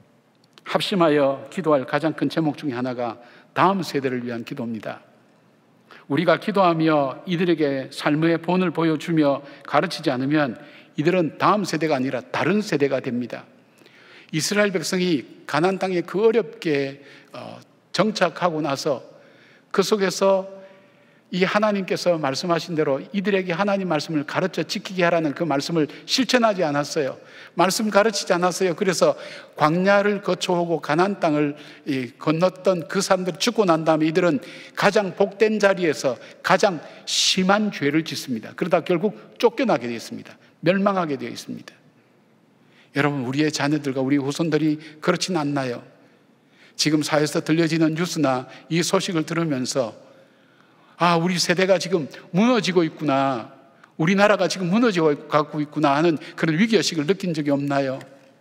합심하여 기도할 가장 큰 제목 중에 하나가 다음 세대를 위한 기도입니다. 우리가 기도하며 이들에게 삶의 본을 보여주며 가르치지 않으면 이들은 다음 세대가 아니라 다른 세대가 됩니다. 이스라엘 백성이 가나안 땅에 그 어렵게 어, 정착하고 나서 그 속에서 이 하나님께서 말씀하신 대로 이들에게 하나님 말씀을 가르쳐 지키게 하라는 그 말씀을 실천하지 않았어요. 말씀 가르치지 않았어요. 그래서 광야를 거쳐오고 가나안 땅을 건넜던 그 사람들이 죽고 난 다음에 이들은 가장 복된 자리에서 가장 심한 죄를 짓습니다. 그러다 결국 쫓겨나게 되어 있습니다. 멸망하게 되어 있습니다. 여러분, 우리의 자녀들과 우리 후손들이 그렇진 않나요? 지금 사회에서 들려지는 뉴스나 이 소식을 들으면서 아, 우리 세대가 지금 무너지고 있구나, 우리나라가 지금 무너지고 가고 있구나 하는 그런 위기의식을 느낀 적이 없나요?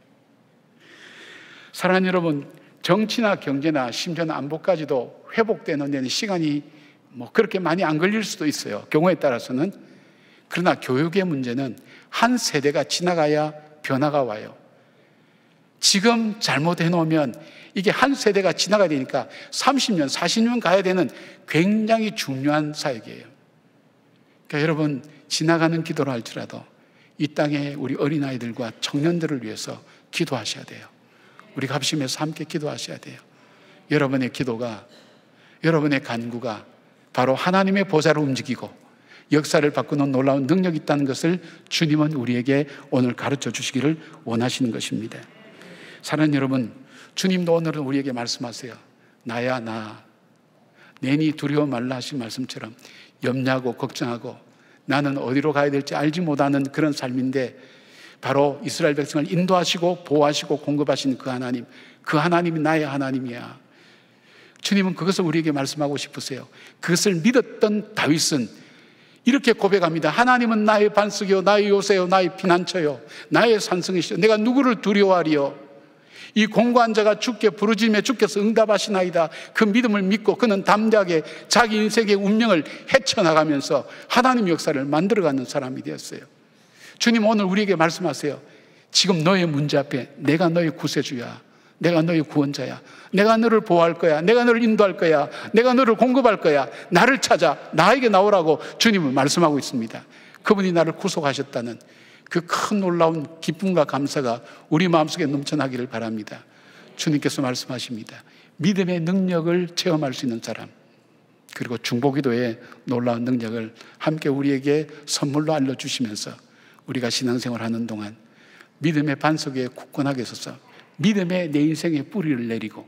사랑하는 여러분, 정치나 경제나 심지어는 안보까지도 회복되는 데는 시간이 뭐 그렇게 많이 안 걸릴 수도 있어요, 경우에 따라서는. 그러나 교육의 문제는 한 세대가 지나가야 변화가 와요. 지금 잘못해 놓으면 이게 한 세대가 지나가야 되니까 삼십 년, 사십 년 가야 되는 굉장히 중요한 사역이에요. 그러니까 여러분, 지나가는 기도를 할지라도 이 땅에 우리 어린아이들과 청년들을 위해서 기도하셔야 돼요. 우리 합심해서 함께 기도하셔야 돼요. 여러분의 기도가, 여러분의 간구가 바로 하나님의 보좌를 움직이고 역사를 바꾸는 놀라운 능력이 있다는 것을 주님은 우리에게 오늘 가르쳐 주시기를 원하시는 것입니다. 사랑하는 여러분, 주님도 오늘은 우리에게 말씀하세요. 나야 나, 내니 두려워 말라 하신 말씀처럼 염려하고 걱정하고 나는 어디로 가야 될지 알지 못하는 그런 삶인데, 바로 이스라엘 백성을 인도하시고 보호하시고 공급하시는 그 하나님, 그 하나님이 나의 하나님이야. 주님은 그것을 우리에게 말씀하고 싶으세요. 그것을 믿었던 다윗은 이렇게 고백합니다. 하나님은 나의 반석이요, 나의 요새요, 나의 피난처요, 나의 산성이시요, 내가 누구를 두려워하리요. 이 공고한 자가 주께 부르짖으며 주께서 응답하시나이다. 그 믿음을 믿고 그는 담대하게 자기 인생의 운명을 헤쳐나가면서 하나님 역사를 만들어가는 사람이 되었어요. 주님 오늘 우리에게 말씀하세요. 지금 너의 문제 앞에 내가 너의 구세주야, 내가 너의 구원자야, 내가 너를 보호할 거야, 내가 너를 인도할 거야, 내가 너를 공급할 거야, 나를 찾아 나에게 나오라고 주님은 말씀하고 있습니다. 그분이 나를 구속하셨다는 그 큰 놀라운 기쁨과 감사가 우리 마음속에 넘쳐나기를 바랍니다. 주님께서 말씀하십니다. 믿음의 능력을 체험할 수 있는 사람, 그리고 중보기도의 놀라운 능력을 함께 우리에게 선물로 알려주시면서 우리가 신앙생활 하는 동안 믿음의 반석에 굳건하게 서서 믿음의 내 인생의 뿌리를 내리고,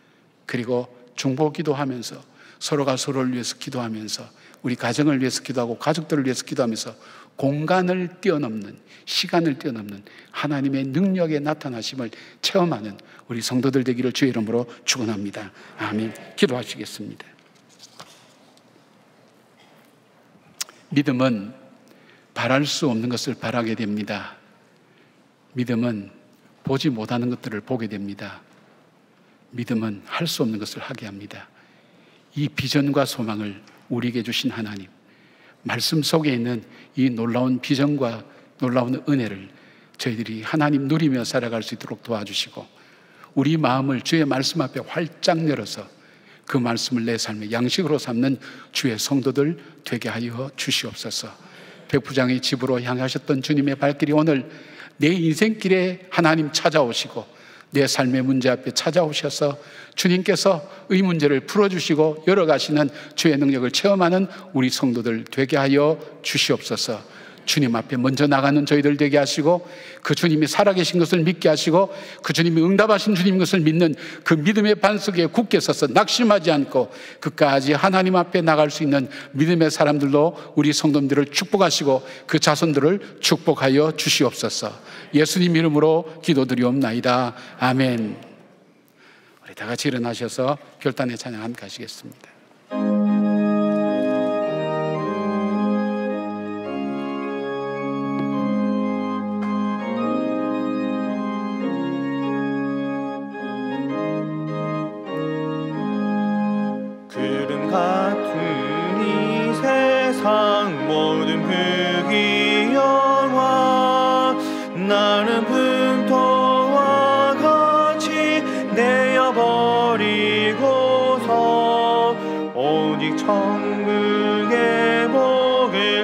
그리고 중보기도하면서 서로가 서로를 위해서 기도하면서 우리 가정을 위해서 기도하고 가족들을 위해서 기도하면서 공간을 뛰어넘는, 시간을 뛰어넘는 하나님의 능력의 나타나심을 체험하는 우리 성도들 되기를 주의 이름으로 축원합니다. 아멘. 기도하시겠습니다. 믿음은 바랄 수 없는 것을 바라게 됩니다. 믿음은 보지 못하는 것들을 보게 됩니다. 믿음은 할 수 없는 것을 하게 합니다. 이 비전과 소망을 우리에게 주신 하나님, 말씀 속에 있는 이 놀라운 비전과 놀라운 은혜를 저희들이 하나님 누리며 살아갈 수 있도록 도와주시고, 우리 마음을 주의 말씀 앞에 활짝 열어서 그 말씀을 내 삶의 양식으로 삼는 주의 성도들 되게 하여 주시옵소서. 백부장의 집으로 향하셨던 주님의 발길이 오늘 내 인생길에 하나님 찾아오시고 내 삶의 문제 앞에 찾아오셔서 주님께서 이 문제를 풀어주시고 열어가시는 주의 능력을 체험하는 우리 성도들 되게 하여 주시옵소서. 주님 앞에 먼저 나가는 저희들 되게 하시고, 그 주님이 살아계신 것을 믿게 하시고, 그 주님이 응답하신 주님 것을 믿는 그 믿음의 반석에 굳게 서서 낙심하지 않고 끝까지 하나님 앞에 나갈 수 있는 믿음의 사람들로 우리 성도들을 축복하시고 그 자손들을 축복하여 주시옵소서. 예수님 이름으로 기도드리옵나이다. 아멘. 우리 다 같이 일어나셔서 결단의 찬양 함께 하시겠습니다. 구름 같은 이 세상 모든 흙이 영화, 나는 분토와 같이 내어버리고서 오직 천국의 복을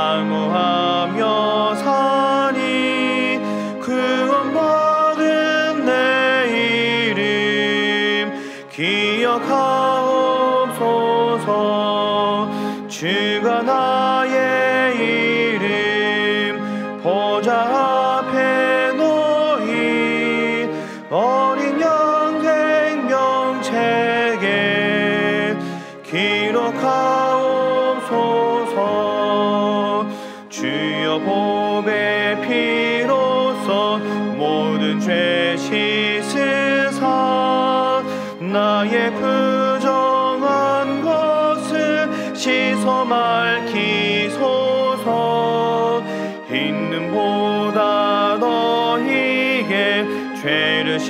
사모하며 사니, 구원받은 내 이름 기억하옵소서. 주가 나의 이름 보좌 앞에 놓인 어린 양 생명책에 기록하옵소서. 주여 보배 피로써 모든 죄 씻으사 나의 부정한 것을 씻어 맑히소서. 있는보다 너희게 죄를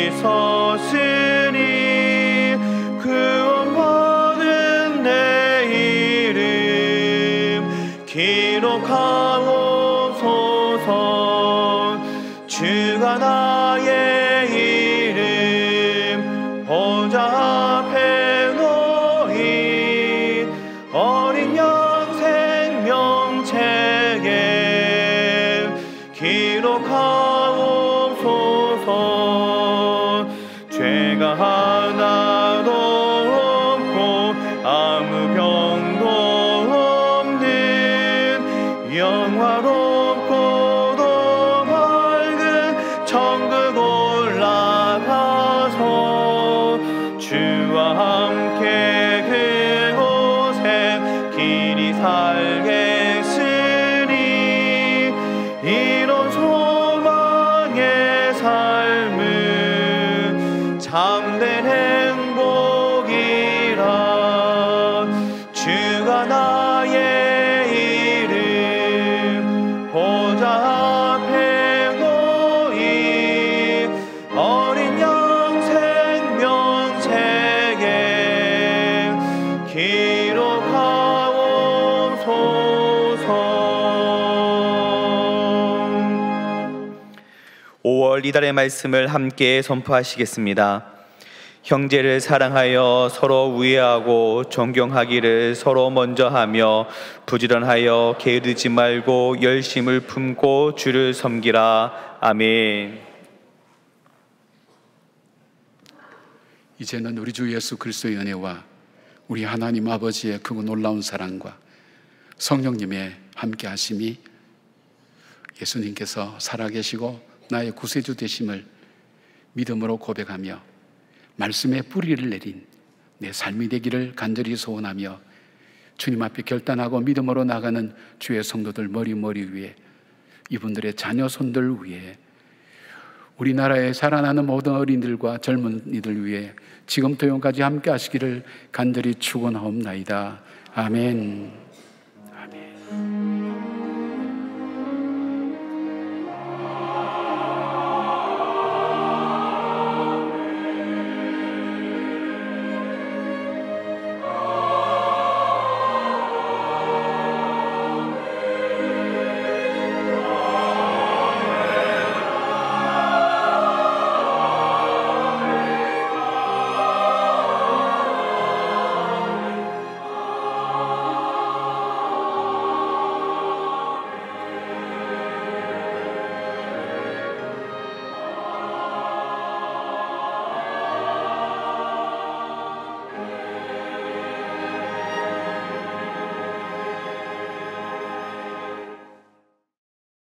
씻었으니 구원받은 내 이름 기록하옵소서. 주가 나의 이름 보좌 앞에 놓인 어린 양 생명책에 기록하옵소서. 죄가 하나도 없고 아무 병도 없는 영화롭고도 밝은 천국 올라가서 주와 함께 그곳에 길이 살겠으니 이런 소망의 삶은 참된 행복이라. 주가 나의 이름 보좌 앞에 놓인 어린 양 생명책에 기록하옵소서. 오월 이달의 말씀을 함께 선포하시겠습니다. 형제를 사랑하여 서로 우애하고 존경하기를 서로 먼저 하며 부지런하여 게으르지 말고 열심을 품고 주를 섬기라. 아멘. 이제는 우리 주 예수 그리스도의 은혜와 우리 하나님 아버지의 크고 놀라운 사랑과 성령님의 함께 하심이 예수님께서 살아계시고 나의 구세주 되심을 믿음으로 고백하며 말씀의 뿌리를 내린 내 삶이 되기를 간절히 소원하며 주님 앞에 결단하고 믿음으로 나가는 주의 성도들 머리 머리 위에 이분들의 자녀 손들 위에 우리나라에 살아나는 모든 어린이들과 젊은이들 위해 지금부터 영까지 함께 하시기를 간절히 축원하옵나이다. 아멘.